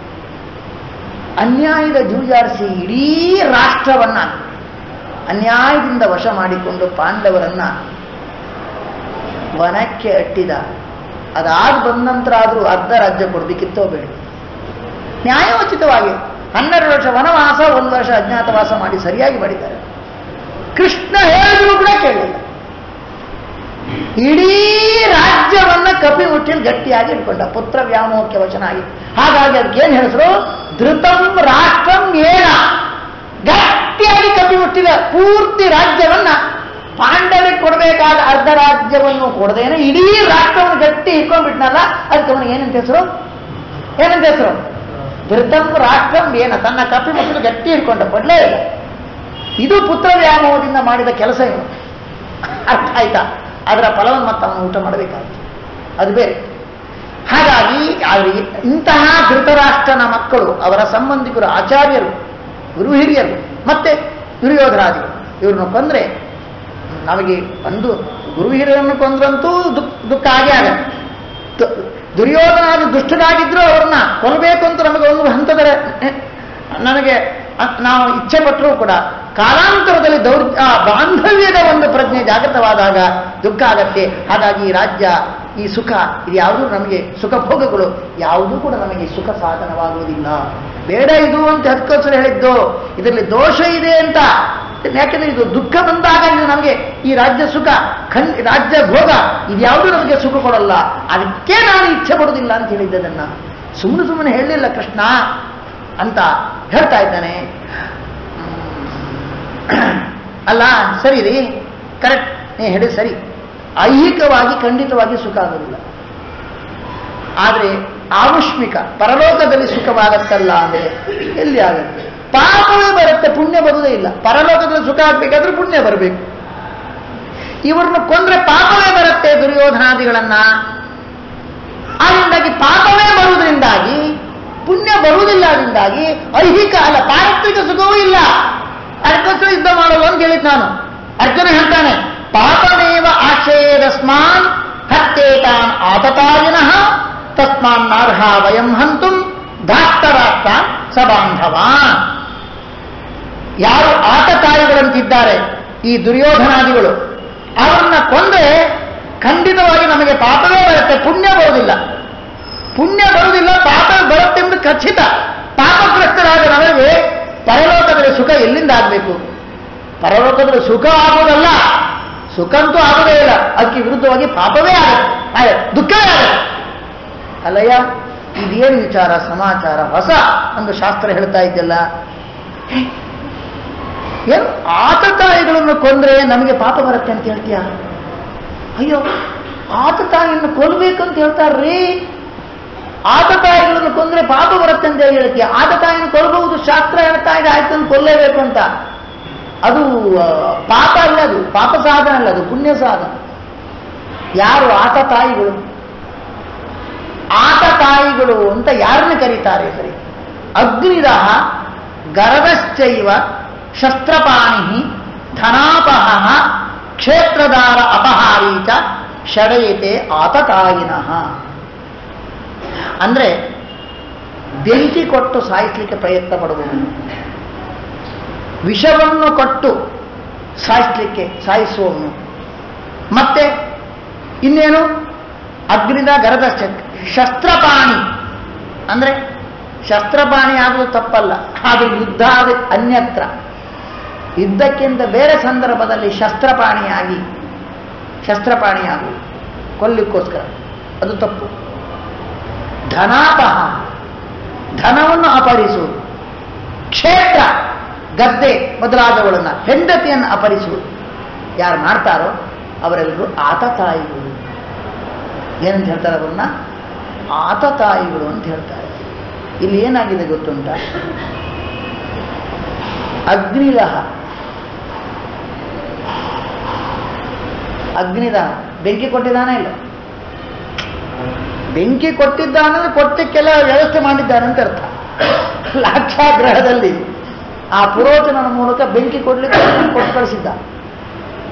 ಅನ್ಯಾಯದ ಜೂಜಾಡಿಸಿ ಇಡೀ ರಾಷ್ಟ್ರವನ್ನ ಅನ್ಯಾಯದಿಂದ ವಶ ಮಾಡಿಕೊಂಡು ಪಾಂಡವರನ್ನ ವನಕ್ಕೆ ಅಟ್ಟಿದ. ಅದಾದ ಬಂದ ನಂತರ ಆದರೂ ಅರ್ಧ ರಾಜ್ಯ ಕೊಡಬೇಕಿತ್ತೋ ಬೇಡ, ನ್ಯಾಯೋಚಿತವಾಗಿ 12 ವರ್ಷ ವನವಾಸ, 1 ವರ್ಷ ಅಜ್ಞಾತವಾಸ ಮಾಡಿ ಸರಿಯಾಗಿ ಮಾಡಿದ್ದಾರೆ. ಕೃಷ್ಣ ಹೇಳಿದ್ರು ಕೂಡ ಕೇಳಲಿಲ್ಲ. ಇಡೀ ರಾಜ್ಯವನ್ನ ಕಪಿ ಮುಟ್ಟಿಲ್ ಗಟ್ಟಿಯಾಗಿ ಇಟ್ಕೊಂಡ, ಪುತ್ರ ವ್ಯಾಮೋಹಕ್ಕೆ ವಚನ ಆಗಿ. ಹಾಗಾಗಿ ಅದಕ್ಕೇನು ಹೆಸರು? ಧೃತಂ ರಾಷ್ಟ್ರಂ ಏನ. ಗಟ್ಟಿಯಾಗಿ ಕಪಿ ಮುಟ್ಟಿದ ಪೂರ್ತಿ ರಾಜ್ಯವನ್ನ, ಪಾಂಡವರಿಗೆ ಕೊಡಬೇಕಾದ ಅರ್ಧ ರಾಜ್ಯವನ್ನು ಕೊಡದೇನೆ ಇಡೀ ರಾಷ್ಟ್ರವನ್ನು ಗಟ್ಟಿ ಇಟ್ಕೊಂಡ್ಬಿಟ್ನಲ್ಲ, ಅದಕ್ಕೆ ಅವನಿಗೆ ಏನಂತ ಹೆಸರು? ಧೃತಂ ರಾಷ್ಟ್ರಂ ಏನ. ತನ್ನ ಕಪಿ ಮುಟ್ಟಿಲು ಗಟ್ಟಿ ಇಟ್ಕೊಂಡ, ಕೊಡ್ಲೇ ಇಲ್ಲ. ಇದು ಪುತ್ರ ವ್ಯಾಮೋಹದಿಂದ ಮಾಡಿದ ಕೆಲಸ ಇವನು. ಅರ್ಥ ಆಯ್ತಾ? ಅದರ ಫಲವನ್ನು ಮತ್ತೆ ಅವನು ಊಟ ಮಾಡಬೇಕಾಗುತ್ತೆ, ಅದು ಬೇರೆ. ಹಾಗಾಗಿ ಅವರಿಗೆ ಇಂತಹ ಧೃತರಾಷ್ಟ್ರನ ಮಕ್ಕಳು, ಅವರ ಸಂಬಂಧಿಕರು, ಆಚಾರ್ಯರು, ಗುರು ಹಿರಿಯರು, ಮತ್ತೆ ದುರ್ಯೋಧನಾದಿಗಳು, ಇವ್ರನ್ನ ಕೊಂದ್ರೆ ನಮಗೆ ಒಂದು ಗುರು ಹಿರಿಯರನ್ನು ಕೊಂದ್ರಂತೂ ದುಃಖ ಆಗೇ ಆಗತ್ತೆ. ದುರ್ಯೋಧನಾದಿ ದುಷ್ಟರಾಗಿದ್ರು ಅವ್ರನ್ನ ಕೊಲ್ಲಬೇಕು ಅಂತ ನಮಗೆ ಒಂದು ಹಂತದ ನನಗೆ ನಾವು ಇಚ್ಛೆ ಪಟ್ಟರೂ ಕೂಡ ಕಾಲಾಂತರದಲ್ಲಿ ಬಾಂಧವ್ಯದ ಒಂದು ಪ್ರಜ್ಞೆ ಜಾಗೃತವಾದಾಗ ದುಃಖ ಆಗತ್ತೆ. ಹಾಗಾಗಿ ಈ ರಾಜ್ಯ, ಈ ಸುಖ, ಇದು ಯಾವುದೂ ನಮಗೆ ಸುಖ ಭೋಗಗಳು ಯಾವುದೂ ಕೂಡ ನಮಗೆ ಸುಖ ಸಾಧನವಾಗುವುದಿಲ್ಲ. ಬೇಡ ಇದು ಅಂತ 10 ಸಲ ಹೇಳಿದ್ದು, ಇದರಲ್ಲಿ ದೋಷ ಇದೆ ಅಂತ. ಯಾಕೆಂದ್ರೆ ಇದು ದುಃಖ ಬಂದಾಗ ಇದು ನಮಗೆ ಈ ರಾಜ್ಯ ಸುಖ, ರಾಜ್ಯ ಭೋಗ ಇದ್ಯಾವುದೂ ನಮಗೆ ಸುಖ ಕೊಡಲ್ಲ. ಅದಕ್ಕೆ ನಾನು ಇಚ್ಛೆ ಪಡುವುದಿಲ್ಲ ಅಂತ ಹೇಳಿದ್ದದನ್ನ ಸುಮ್ಮನೆ ಹೇಳಲಿಲ್ಲ ಕೃಷ್ಣ ಅಂತ ಹೇಳ್ತಾ ಇದ್ದಾನೆ. ಅಲ್ಲ ಸರಿ ರೀ, ಕರೆಕ್ಟ್, ನೀ ಹೇಳಿ ಸರಿ. ಐಹಿಕವಾಗಿ ಖಂಡಿತವಾಗಿ ಸುಖ ಆಗೋದಿಲ್ಲ, ಆದರೆ ಆಮುಷ್ಮಿಕ ಪರಲೋಕದಲ್ಲಿ ಸುಖವಾಗತ್ತಲ್ಲ ಅಂದರೆ ಎಲ್ಲಿ ಆಗುತ್ತೆ? ಪಾಪವೇ ಬರುತ್ತೆ, ಪುಣ್ಯ ಬರುವುದೇ ಇಲ್ಲ. ಪರಲೋಕದಲ್ಲಿ ಸುಖ ಆಗ್ಬೇಕಾದ್ರೆ ಪುಣ್ಯ ಬರಬೇಕು. ಇವ್ರನ್ನ ಕೊಂದ್ರೆ ಪಾಪವೇ ಬರುತ್ತೆ, ದುರ್ಯೋಧನಾದಿಗಳನ್ನ. ಅದರಿಂದಾಗಿ ಪಾಪವೇ ಬರುವುದರಿಂದಾಗಿ ಪುಣ್ಯ ಬರುವುದಿಲ್ಲ. ಅದರಿಂದಾಗಿ ಐಹಿಕ ಅಲ್ಲ, ಪಾರತ್ರಿಕ ಸುಖವೂ ಇಲ್ಲ. ಅದಕ್ಕೋಸ್ಕರ ಯುದ್ಧ ಮಾಡಲು ಅಂತ ಹೇಳಿದ್ ನಾನು. ಅರ್ಜುನ ಹೇಳ್ತಾನೆ, ಪಾಪಮೇವ ಆಶ್ರಯೇದಸ್ಮಾನ್ ಹತ್ಯೇತಾನ್ ಆತತಾಯಿನಃ ತಸ್ಮಾನ್ನಾರ್ಹ ವಯಂ ಹಂತುಂ ಧಾಸ್ತರಾಷ್ಟ್ರಾನ್ ಸಬಾಂಧವಾನ್. ಯಾರು ಆತತಾಯಿಗಳಂತಿದ್ದಾರೆ ಈ ದುರ್ಯೋಧನಾದಿಗಳು, ಅವರನ್ನ ಕೊಂದ್ರೆ ಖಂಡಿತವಾಗಿ ನಮಗೆ ಪಾಪವೇ ಬರುತ್ತೆ, ಪುಣ್ಯ ಬರುವುದಿಲ್ಲ. ಪಾಪ ಬರುತ್ತೆಂದು ಖಚಿತ. ಪಾಪಗ್ರಸ್ತರಾದ ನಮಗೆ ಪರಲೋಕದಲ್ಲಿ ಸುಖ ಎಲ್ಲಿಂದ ಆಗಬೇಕು? ಪರಲೋಕದಲ್ಲಿ ಸುಖ ಆಗುವುದಲ್ಲ, ಸುಖಂತೂ ಆಗುವುದೇ ಇಲ್ಲ. ಅದಕ್ಕೆ ವಿರುದ್ಧವಾಗಿ ಪಾಪವೇ ಆಗುತ್ತೆ, ದುಃಖವೇ ಆಗುತ್ತೆ. ಅಲ್ಲಯ್ಯ, ಇದೇನು ವಿಚಾರ, ಸಮಾಚಾರ, ಹೊಸ ಒಂದು ಶಾಸ್ತ್ರ ಹೇಳ್ತಾ ಇದ್ದಲ್ಲ. ಏನು ಆತತಾಯಿಗಳನ್ನು ಕೊಂದ್ರೆ ನಮಗೆ ಪಾಪ ಬರುತ್ತೆ ಅಂತ ಹೇಳ್ತೀಯ? ಅಯ್ಯೋ, ಆತತಾಯಿಯನ್ನು ಕೊಲ್ಲಬೇಕಂತ ಹೇಳ್ತಾರ್ರೀ. ಆತತಾಯಿಗಳನ್ನು ಕೊಂದ್ರೆ ಪಾಪ ಬರುತ್ತೆ ಅಂತ ಹೇಳ್ತೀಯ? ಆತತಾಯಿಯನ್ನು ಕೊಲ್ಲಬಹುದು, ಶಾಸ್ತ್ರ ಹೇಳ್ತಾ ಇದೆ, ಆಯ್ತನ್ನು ಕೊಲ್ಲೇಬೇಕು ಅಂತ. ಅದು ಪಾಪ ಅಲ್ಲ, ಅದು ಪಾಪ ಸಾಧನ ಅಲ್ಲ, ಅದು ಪುಣ್ಯ ಸಾಧನ. ಯಾರು ಆತತಾಯಿಗಳು? ಆತತಾಯಿಗಳು ಅಂತ ಯಾರನ್ನು ಕರೀತಾರೆ ಸರಿ? ಅಗ್ನಿದಃ ಗರದಶ್ಚೈವ ಶಸ್ತ್ರಪಾಣಿ ಧನಾಪಹ ಕ್ಷೇತ್ರದಾರ ಅಪಹಾರೀಚ ಷಡಯತೆ ಆತತಾಯಿನಃ. ಅಂದ್ರೆ ಬೆಂಕಿ ಕೊಟ್ಟು ಸಾಯಿಸಲಿಕ್ಕೆ ಪ್ರಯತ್ನ ಪಡುವುದು, ವಿಷವನ್ನು ಕೊಟ್ಟು ಸಾಯಿಸುವವನು, ಮತ್ತೆ ಇನ್ನೇನು ಅಗ್ನಿದ ಗರದ ಶಸ್ತ್ರಪಾಣಿ. ಅಂದ್ರೆ ಶಸ್ತ್ರಪಾಣಿ ಆಗುವುದು ತಪ್ಪಲ್ಲ, ಅದು ಯುದ್ಧ ಅನ್ಯತ್ರ. ಯುದ್ಧಕ್ಕಿಂತ ಬೇರೆ ಸಂದರ್ಭದಲ್ಲಿ ಶಸ್ತ್ರಪಾಣಿಯಾಗುವುದು ಕೊಲ್ಲಿಕ್ಕೋಸ್ಕರ, ಅದು ತಪ್ಪು. ಧನಾಪಹ, ಧನವನ್ನು ಅಪಹರಿಸುವುದು. ಕ್ಷೇತ್ರ, ಗದ್ದೆ ಮೊದಲಾದವುಗಳನ್ನ, ಹೆಂಡತಿಯನ್ನು ಅಪಹರಿಸುವುದು. ಯಾರು ಮಾಡ್ತಾರೋ ಅವರೆಲ್ಲರೂ ಆತತಾಯಿಗಳು. ಏನಂತ ಹೇಳ್ತಾರೆ ಅವರನ್ನ? ಆತತಾಯಿಗಳು ಅಂತ ಹೇಳ್ತಾರೆ. ಇಲ್ಲಿ ಏನಾಗಿದೆ ಗೊತ್ತುಂಟ? ಅಗ್ನಿದಹ ಬೆಂಕಿ ಕೊಟ್ಟಿದ್ದಾನೆ ಇಲ್ಲ? ಬೆಂಕಿ ಕೊಟ್ಟಿದ್ದಾನಂದ್ರೆ ಕೊಟ್ಟಕ್ಕೆಲ್ಲ ವ್ಯವಸ್ಥೆ ಮಾಡಿದ್ದಾನೆ ಅಂತ ಅರ್ಥ. ಲಾಕ್ಷಾಗ್ರಹದಲ್ಲಿ ಆ ಪುರೋಚನನ ಮೂಲಕ ಬೆಂಕಿ ಕೊಡ್ಲಿಕ್ಕೆ ಕೊಟ್ಟು ಕಳಿಸಿದ್ದ.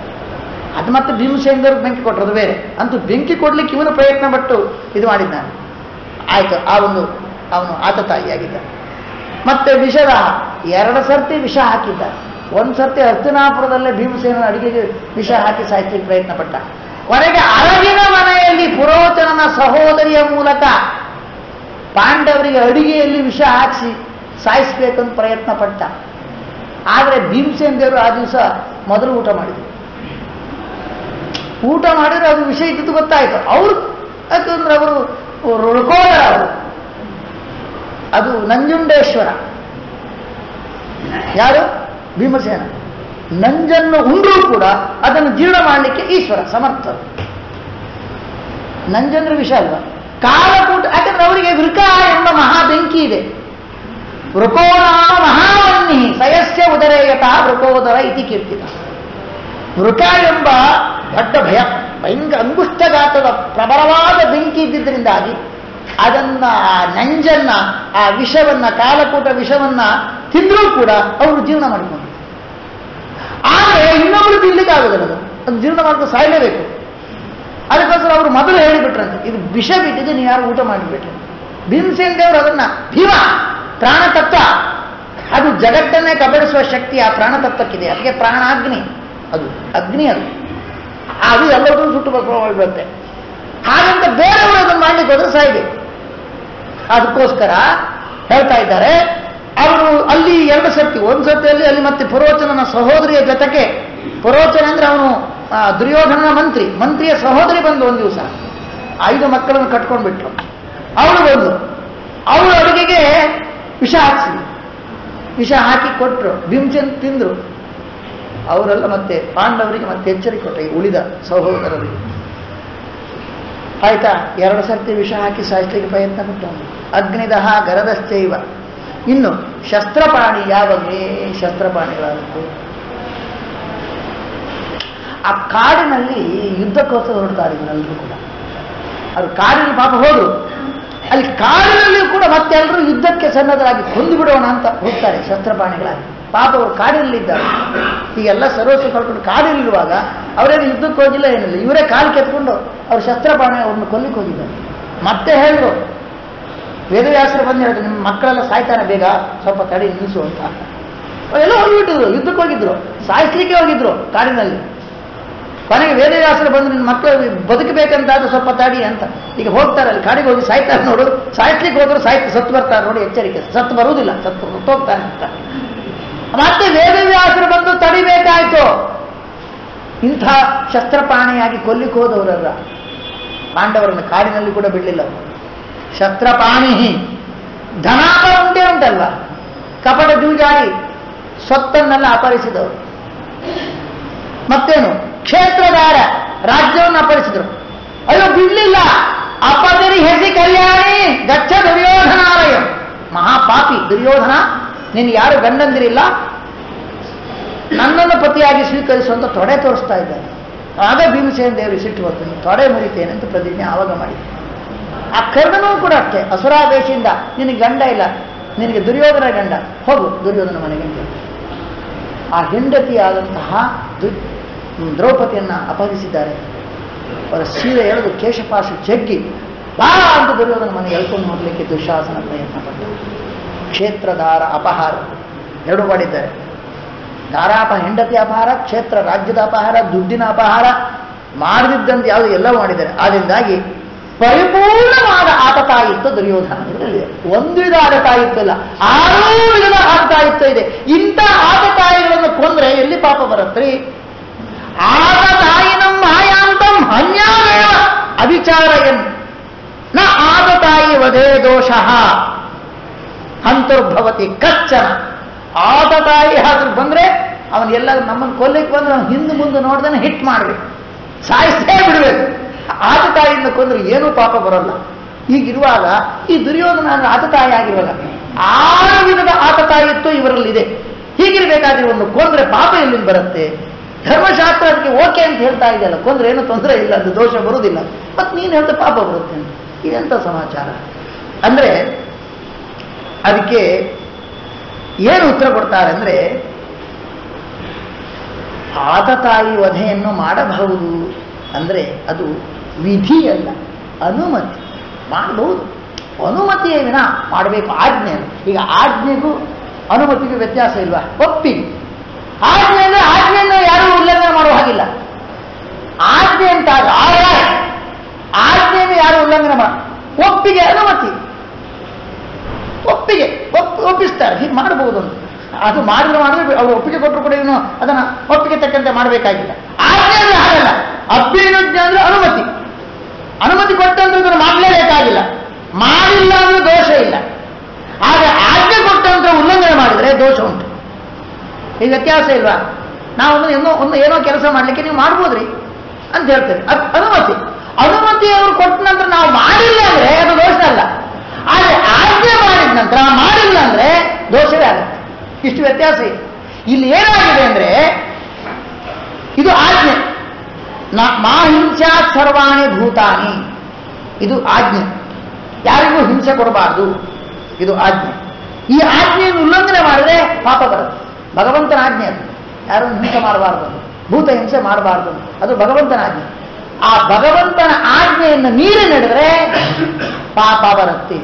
ಅದು ಮತ್ತೆ ಭೀಮಸೇನದವ್ರಿಗೆ ಬೆಂಕಿ ಕೊಟ್ಟರು, ಅದು ಬೇರೆ. ಅಂತೂ ಬೆಂಕಿ ಕೊಡ್ಲಿಕ್ಕೆ ಇವನು ಪ್ರಯತ್ನ ಪಟ್ಟು ಇದು ಮಾಡಿದ್ದಾನೆ. ಆಯ್ತು, ಅವನು ಆತತಾಯಿಯಾಗಿದ್ದ. ಮತ್ತೆ ವಿಷದ 2 ಸರ್ತಿ ವಿಷ ಹಾಕಿದ್ದ. ಒಂದು ಸರ್ತಿ ಹಸ್ತಿನಾಪುರದಲ್ಲೇ ಭೀಮಸೇನ ಅಡಿಗೆಗೆ ವಿಷ ಹಾಕಿ ಸಾಯಿಸಲಿಕ್ಕೆ ಪ್ರಯತ್ನ ಪಟ್ಟ. ಕೊನೆಗೆ ಅರಗಿನ ಮನೆಯಲ್ಲಿ ಪುರೋಚನನ ಸಹೋದರಿಯ ಮೂಲಕ ಪಾಂಡವರಿಗೆ ಅಡಿಗೆಯಲ್ಲಿ ವಿಷ ಹಾಕಿಸಿ ಸಾಯಿಸ್ಬೇಕಂತ ಪ್ರಯತ್ನ ಪಟ್ಟ. ಆದರೆ ಭೀಮಸೇನ ದೇವರು ಆ ದಿವಸ ಮೊದಲು ಊಟ ಮಾಡಿದ್ರು. ಊಟ ಮಾಡಿದ್ರೆ ಅದು ವಿಷಯ ಇದ್ದಿದ್ದು ಗೊತ್ತಾಯ್ತು. ಅವರು ಯಾಕಂದ್ರೆ ಅವರು ಋಕೋದರ, ಅವರು ಅದು ನಂಜುಂಡೇಶ್ವರ. ಯಾರು? ಭೀಮಸೇನ. ನಂಜನ್ನು ಉಂಡ್ರೂ ಕೂಡ ಅದನ್ನು ಜೀರ್ಣ ಮಾಡಲಿಕ್ಕೆ ಈಶ್ವರ ಸಮರ್ಥ. ನಂಜಂದ್ರೆ ವಿಷ ಅಲ್ವಾ? ಕಾಲಕೂಟ, ಯಾಕಂದ್ರೆ ಅವರಿಗೆ ವೃಕ ಎಂಬ ಮಹಾ ಬೆಂಕಿ ಇದೆ. ವೃಕೋನಾಮ ಮಹಾವನ್ನಿ ಸಯಸ್ಯ ಉದರೇಯತ ವೃಕೋದರ ಇತಿ ಕೀರ್ತಿತ. ವೃಕ ಎಂಬ ದೊಡ್ಡ ಭಯಂಕರ ಅಂಗುಷ್ಟಗಾತದ ಪ್ರಬಲವಾದ ಬೆಂಕಿ ಇದ್ದಿದ್ದರಿಂದಾಗಿ ಅದನ್ನ, ಆ ನಂಜನ್ನ, ಆ ವಿಷವನ್ನ, ಕಾಲಕೂಟ ವಿಷವನ್ನ ತಿಂದರೂ ಕೂಡ ಅವರು ಜೀರ್ಣ ಮಾಡಿಕೊಂಡು. ಆದರೆ ಇನ್ನೊಬ್ರು ತಿನ್ಲಿಕ್ಕೆ ಆಗೋದಿಲ್ಲ, ಅದು ಜೀರ್ಣ ಮಾಡ್ಕೊಂಡು ಸಾಯಲೇಬೇಕು. ಅದಕ್ಕೋಸ್ಕರ ಅವರು ಮೊದಲು ಹೇಳಿಬಿಟ್ರಂತೆ, ಇದು ವಿಷ ಬಿಟ್ಟಿದ್ದು, ನೀವು ಯಾರು ಊಟ ಮಾಡಿಬಿಟ್ರೆ. ಭೀಮಸೇನ ದೇವರು ಅದನ್ನ ಭೀಮ ಪ್ರಾಣತತ್ವ, ಅದು ಜಗತ್ತನ್ನೇ ಕಬಳಿಸುವ ಶಕ್ತಿ ಆ ಪ್ರಾಣತತ್ವಕ್ಕಿದೆ. ಅದಕ್ಕೆ ಪ್ರಾಣಾಗ್ನಿ, ಅದು ಅಗ್ನಿ, ಅದು ಎಲ್ಲರೂ ಸುಟ್ಟು ಬರುತ್ತೆ. ಹಾಗಂತ ಬೇರೆಯವರು ಅದನ್ನು ಮಾಡ್ಲಿಕ್ಕೆ ಹೋದ್ರೆ ಸಾಯ್ಬೇಕು. ಅದಕ್ಕೋಸ್ಕರ ಹೇಳ್ತಾ ಇದ್ದಾರೆ, ಅವರು ಅಲ್ಲಿ 2 ಸರ್ತಿ, ಒಂದು ಸರ್ತಿಯಲ್ಲಿ ಅಲ್ಲಿ ಮತ್ತೆ ಪುರೋಚನನ ಸಹೋದರಿಯ ಜೊತೆಗೆ, ಪುರೋಚನ ಅಂದ್ರೆ ಅವನು ದುರ್ಯೋಧನನ ಮಂತ್ರಿಯ ಸಹೋದರಿ ಬಂದು ಒಂದು ದಿವಸ 5 ಮಕ್ಕಳನ್ನು ಕಟ್ಕೊಂಡ್ಬಿಟ್ರು. ಅವಳು ಬಂದು ಅವಳು ಅಡುಗೆಗೆ ವಿಷ ಹಾಕಿ ಕೊಟ್ಟರು. ಭೀಮಸೇನ ತಿಂದ್ರು. ಅವರೆಲ್ಲ ಮತ್ತೆ ಪಾಂಡವರಿಗೆ ಮತ್ತೆ ಎಚ್ಚರಿಕೆ ಕೊಟ್ಟರು, ಉಳಿದ ಸಹೋದರರಿಗೆ. ಆಯ್ತಾ, 2 ಸರ್ತಿ ವಿಷ ಹಾಕಿ ಸಾಯಿಸ್ಲಿಕ್ಕೆ ಪ್ರಯತ್ನ ಪಟ್ಟು. ಅಗ್ನಿದಹ ಗರದಶ್ಚೈವ. ಇನ್ನು ಶಸ್ತ್ರಪಾಣಿ, ಯಾವಾಗಲೇ ಶಸ್ತ್ರಪಾಣಿಗಳಾಗುತ್ತೆ. ಆ ಕಾಡಿನಲ್ಲಿ ಯುದ್ಧಕ್ಕೋಸ್ಕರ ಹೊರಡ್ತಾರೆ ಇವರೆಲ್ಲರೂ ಕೂಡ. ಅವರು ಕಾಡಿನಲ್ಲಿ ಪಾಪ ಹೋದ್ರು, ಅಲ್ಲಿ ಕಾಡಿನಲ್ಲಿಯೂ ಕೂಡ ಮತ್ತೆಲ್ಲರೂ ಯುದ್ಧಕ್ಕೆ ಸನ್ನದ್ಧರಾಗಿ ಕೊಂದು ಬಿಡೋಣ ಅಂತ ಹೋಗ್ತಾರೆ ಶಸ್ತ್ರಪಾಣಿಗಳಾಗಿ. ಪಾಪ ಅವರು ಕಾಡಿನಲ್ಲಿದ್ದಾರೆ. ಈಗೆಲ್ಲ ಸರ್ವಸ್ವ ಕಳ್ಕೊಂಡು ಕಾಡಿನಲ್ಲಿರುವಾಗ ಅವರೇನು ಯುದ್ಧಕ್ಕೆ ಹೋಗಿಲ್ಲ, ಏನಿಲ್ಲ. ಇವರೇ ಕಾಲು ಕೆತ್ಕೊಂಡು ಅವ್ರು ಶಸ್ತ್ರಪಾಣಿ ಅವ್ರನ್ನ ಕೊಲ್ಲಿಕ್ಕೆ ಹೋಗಿದ್ದಾರೆ. ಮತ್ತೆ ಹೇಳಿದ್ರು, ವೇದವ್ಯಾಸರು ಬಂದು ಹೇಳಿದ್ರು, ನಿಮ್ಮ ಮಕ್ಕಳೆಲ್ಲ ಸಾಯ್ತಾನೆ, ಬೇಗ ಸ್ವಲ್ಪ ತಡಿ ನಿಲ್ಲಿಸು ಅಂತ. ಅವರೆಲ್ಲ ಹೋಗಿಬಿಟ್ಟಿದ್ರು, ಯುದ್ಧಕ್ಕೆ ಹೋಗಿದ್ರು, ಸಾಯಿಸ್ಲಿಕ್ಕೆ ಹೋಗಿದ್ರು ಕಾಡಿನಲ್ಲಿ. ಕೊನೆಗೆ ವೇದವ್ಯಾಸರು ಬಂದು, ನಿನ್ನ ಮಕ್ಕಳು ಬದುಕಬೇಕಂತಾದ್ರೆ ಸ್ವಲ್ಪ ತಡಿ ಅಂತ. ಈಗ ಹೋಗ್ತಾರೆ, ಅಲ್ಲಿ ಕಾಡಿಗೆ ಹೋಗಿ ಸಾಯ್ತಾರೆ ನೋಡು, ಸಾಯಿಸ್ಲಿಕ್ಕೆ ಹೋದ್ರು ಸತ್ತು ಬರ್ತಾರೆ ನೋಡಿ, ಎಚ್ಚರಿಕೆ. ಸತ್ತು ಬರುವುದಿಲ್ಲ, ಸತ್ತೋಗ್ತಾನೆ ಅಂತ. ಮತ್ತೆ ವೇದವ್ಯಾಸರು ಬಂದು ತಡಿಬೇಕಾಯ್ತು. ಇಂಥ ಶಸ್ತ್ರಪಾಣಿಯಾಗಿ ಕೊಲ್ಲಿಕ್ಕೆ ಹೋದವರಲ್ಲ ಪಾಂಡವರನ್ನು, ಕಾಡಿನಲ್ಲಿ ಕೂಡ ಬಿಡಲಿಲ್ಲ. ಶಸ್ತ್ರಪಾಣಿ ಧನಾಪ ಉಂಟಲ್ವ, ಕಪಟ ಜೂಜಾಡಿ ಸ್ವತ್ತನ್ನೆಲ್ಲ ಅಪಹರಿಸಿದವರು. ಮತ್ತೇನು, ಕ್ಷೇತ್ರದಾರ ರಾಜ್ಯವನ್ನು ಅಪಹರಿಸಿದರು. ಅಯ್ಯೋ ಬಿಡ್ಲಿಲ್ಲ. ಅಪದರಿ ಹೆಸಿ ಕಲ್ಯಾಣಿ ಗಚ್ಚ ದುರ್ಯೋಧನಾಲಯ. ಮಹಾಪಾಪಿ ದುರ್ಯೋಧನ, ನೀನು ಯಾರು ಗಂಡಂದಿರಿಲ್ಲ, ನನ್ನನ್ನು ಪತಿಯಾಗಿ ಸ್ವೀಕರಿಸುವಂತ ತೊಡೆ ತೋರಿಸ್ತಾ ಇದ್ದಾರೆ. ಆಗ ಭೀಮಸೇನ ದೇವರಿಗೆ ಸಿಟ್ಟು ಬಂತು, ನೀನು ತೊಡೆ ಮುರಿತೇನೆ ಅಂತ ಪ್ರತಿಜ್ಞೆ ಆವಾಗ ಮಾಡಿದೆ. ಆ ಕರ್ಣನೂ ಕೂಡ ಅಷ್ಟೇ, ಅಸುರಾವೇಶದಿಂದ, ನಿನಗೆ ಗಂಡ ಇಲ್ಲ, ನಿನಗೆ ದುರ್ಯೋಧನ ಗಂಡ, ಹೋಗು ದುರ್ಯೋಧನ ಮನೆಗೆ ಅಂತ. ಆ ಹೆಂಡತಿಯಾದಂತಹ ದ್ರೌಪದಿಯನ್ನು ಅಪಹರಿಸಿದ್ದಾರೆ. ಅವರ ಸೀರೆ ಎಳೆದು ಕೇಶಪಾಶ ಜಗ್ಗಿ ಬಾ ಅಂತ ದುರ್ಯೋಧನ ಮನೆ ಎಳ್ಕೊಂಡು ಹೋಗ್ಲಿಕ್ಕೆ ದುಶ್ಯಾಸನ ಪ್ರಯತ್ನ ಪಟ್ಟ. ಕ್ಷೇತ್ರದಾರ ಅಪಹಾರ 2 ಮಾಡಿದ್ದಾರೆ. ಹೆಂಡತಿ ಅಪಹಾರ, ಕ್ಷೇತ್ರ ರಾಜ್ಯದ ಅಪಹಾರ, ದುಡ್ಡಿನ ಅಪಹಾರ, ಮಾಡದಿದ್ದಂತೆ ಯಾವುದು ಎಲ್ಲ ಮಾಡಿದ್ದಾರೆ. ಆದ್ದರಿಂದಾಗಿ ಪರಿಪೂರ್ಣವಾದ ಆತತಾಯಿತ್ವ ದುರ್ಯೋಧನದಲ್ಲಿದೆ. ಒಂದು ವಿಧ ಆತತಾಯಿತ್ವ ಇಲ್ಲ, 6 ವಿಧದ ಆತತಾಯಿತ್ವ ಇದೆ. ಇಂಥ ಆತತಾಯಿಗಳನ್ನು ಕೊಂದ್ರೆ ಎಲ್ಲಿ ಪಾಪ ಬರತ್ರಿ? ಆತತಾಯಿನಂ ಮಾಯಾಂತಂ ಹನ್ಯಾಮೇವ ಅವಿಚಾರಯನ್ ನ ಆತತಾಯಿ ವಧೇ ದೋಷಃ ಅಂತರ್ಭವತಿ ಕಚ್ಚನ. ಆತತಾಯಿ ಆದ್ರೂ ಬಂದ್ರೆ ಅವನು ಎಲ್ಲರೂ ನಮ್ಮನ್ನು ಕೊಲ್ಲಿಕ್ಕೆ ಬಂದ್ರೆ ಅವನು ಹಿಂದೆ ಮುಂದೆ ನೋಡ್ದಾನೆ ಹಿಟ್ ಮಾಡ್ಬೇಕು, ಸಾಯಿಸೇ ಬಿಡ್ಬೇಕು. ಆತತಾಯಿಯಿಂದ ಕೊಂದ್ರೆ ಏನೂ ಪಾಪ ಬರೋಲ್ಲ. ಹೀಗಿರುವಾಗ ಈ ದುರ್ಯೋಧನ ಆತತಾಯಿ ಆಗಿರುವಾಗ 6 ವಿಧದ ಆತತಾಯಿತ್ವ ಇವರಲ್ಲಿದೆ. ಹೀಗಿರ್ಬೇಕಾದ್ರೆ ಒಂದು ಕೊಂದ್ರೆ ಪಾಪ ಎಲ್ಲಿಂದ ಬರುತ್ತೆ? ಧರ್ಮಶಾಸ್ತ್ರ ಅದಕ್ಕೆ ಓಕೆ ಅಂತ ಹೇಳ್ತಾ ಇದೆಯಲ್ಲ, ಕೊಂದ್ರೆ ಏನೂ ತೊಂದರೆ ಇಲ್ಲ, ಅದು ದೋಷ ಬರುವುದಿಲ್ಲ. ಮತ್ತೆ ನೀನು ಹೇಳ್ತಾ ಪಾಪ ಬರುತ್ತೆ ಅಂತ. ಇದೆಂಥ ಸಮಾಚಾರ ಅಂದ್ರೆ ಅದಕ್ಕೆ ಏನು ಉತ್ತರ ಕೊಡ್ತಾರೆ ಅಂದ್ರೆ, ಆತತಾಯಿ ವಧೆಯನ್ನು ಮಾಡಬಹುದು ಅಂದರೆ ಅದು ವಿಧಿಯಲ್ಲ, ಅನುಮತಿ. ಮಾಡಬಹುದು, ಅನುಮತಿಯೇ ವಿನ ಮಾಡಬೇಕು, ಆಜ್ಞೆ. ಈಗ ಆಜ್ಞೆಗೂ ಅನುಮತಿಗೂ ವ್ಯತ್ಯಾಸ ಇಲ್ವಾ? ಒಪ್ಪಿಗೆ. ಆಜ್ಞೆ ಅಂದರೆ ಆಜ್ಞೆಯನ್ನು ಯಾರೂ ಉಲ್ಲಂಘನೆ ಮಾಡುವ ಹಾಗಿಲ್ಲ. ಆಜ್ಞೆ ಅಂತ ಆಜ್ಞೆಯನ್ನು ಯಾರು ಉಲ್ಲಂಘನೆ ಮಾಡ, ಒಪ್ಪಿಗೆ, ಅನುಮತಿ, ಒಪ್ಪಿಗೆ ಒಪ್ಪಿಸ್ತಾರೆ, ಹೀಗೆ ಮಾಡಬಹುದು ಅಂತ. ಅದು ಮಾಡಿದ್ರೆ ಅವರು ಒಪ್ಪಿಗೆ ಕೊಟ್ಟರು ಕೂಡ ಏನು ಅದನ್ನು ಒಪ್ಪಿಗೆ ತಕ್ಕಂತೆ ಮಾಡಬೇಕಾಗಿಲ್ಲ. ಆಜ್ಞೆ ಅಂದರೆ ಹಾಗಲ್ಲ, ಅಭ್ಯನುಜ್ಞೆ ಅಂದರೆ ಅನುಮತಿ. ಅನುಮತಿ ಕೊಟ್ಟಂದ್ರೆ ಅದನ್ನು ಮಾಡಲೇಬೇಕಾಗಿಲ್ಲ, ಮಾಡಿಲ್ಲ ಅಂದ್ರೆ ದೋಷ ಇಲ್ಲ. ಆದರೆ ಆಜ್ಞೆ ಕೊಟ್ಟಂತ ಉಲ್ಲಂಘನೆ ಮಾಡಿದರೆ ದೋಷ ಉಂಟು. ಈ ವ್ಯತ್ಯಾಸ ಇಲ್ವಾ? ನಾವು ಏನೋ ಕೆಲಸ ಮಾಡಲಿಕ್ಕೆ ನೀವು ಮಾಡ್ಬೋದ್ರಿ ಅಂತ ಹೇಳ್ತೇವೆ, ಅನುಮತಿ. ಅನುಮತಿ ಅವರು ಕೊಟ್ಟ ನಂತರ ನಾವು ಮಾಡಿಲ್ಲ ಅಂದ್ರೆ ಅದು ದೋಷ ಅಲ್ಲ. ಆದರೆ ಆಜ್ಞೆ ಮಾಡಿದ ನಂತರ ಮಾಡಿಲ್ಲ ಅಂದ್ರೆ ದೋಷವೇ ಆಗುತ್ತೆ. ಇಷ್ಟು ವ್ಯತ್ಯಾಸ ಇದೆ. ಇಲ್ಲಿ ಏನಾಗಿದೆ ಅಂದ್ರೆ ಇದು ಆಜ್ಞೆ. ಮಾ ಹಿಂಸಾತ್ ಸರ್ವಾಣಿ ಭೂತಾನಿ, ಇದು ಆಜ್ಞೆ. ಯಾರಿಗೂ ಹಿಂಸೆ ಕೊಡಬಾರ್ದು, ಇದು ಆಜ್ಞೆ. ಈ ಆಜ್ಞೆಯನ್ನು ಉಲ್ಲಂಘನೆ ಮಾಡಿದ್ರೆ ಪಾಪ ಬರುತ್ತೆ. ಭಗವಂತನ ಆಜ್ಞೆ ಅದು, ಯಾರನ್ನು ಹಿಂಸೆ ಮಾಡಬಾರ್ದು, ಭೂತ ಹಿಂಸೆ ಮಾಡಬಾರ್ದು, ಅದು ಭಗವಂತನ ಆಜ್ಞೆ. ಆ ಭಗವಂತನ ಆಜ್ಞೆಯನ್ನು ಮೀರಿ ನಡೆದರೆ ಪಾಪ ಬರುತ್ತೆ.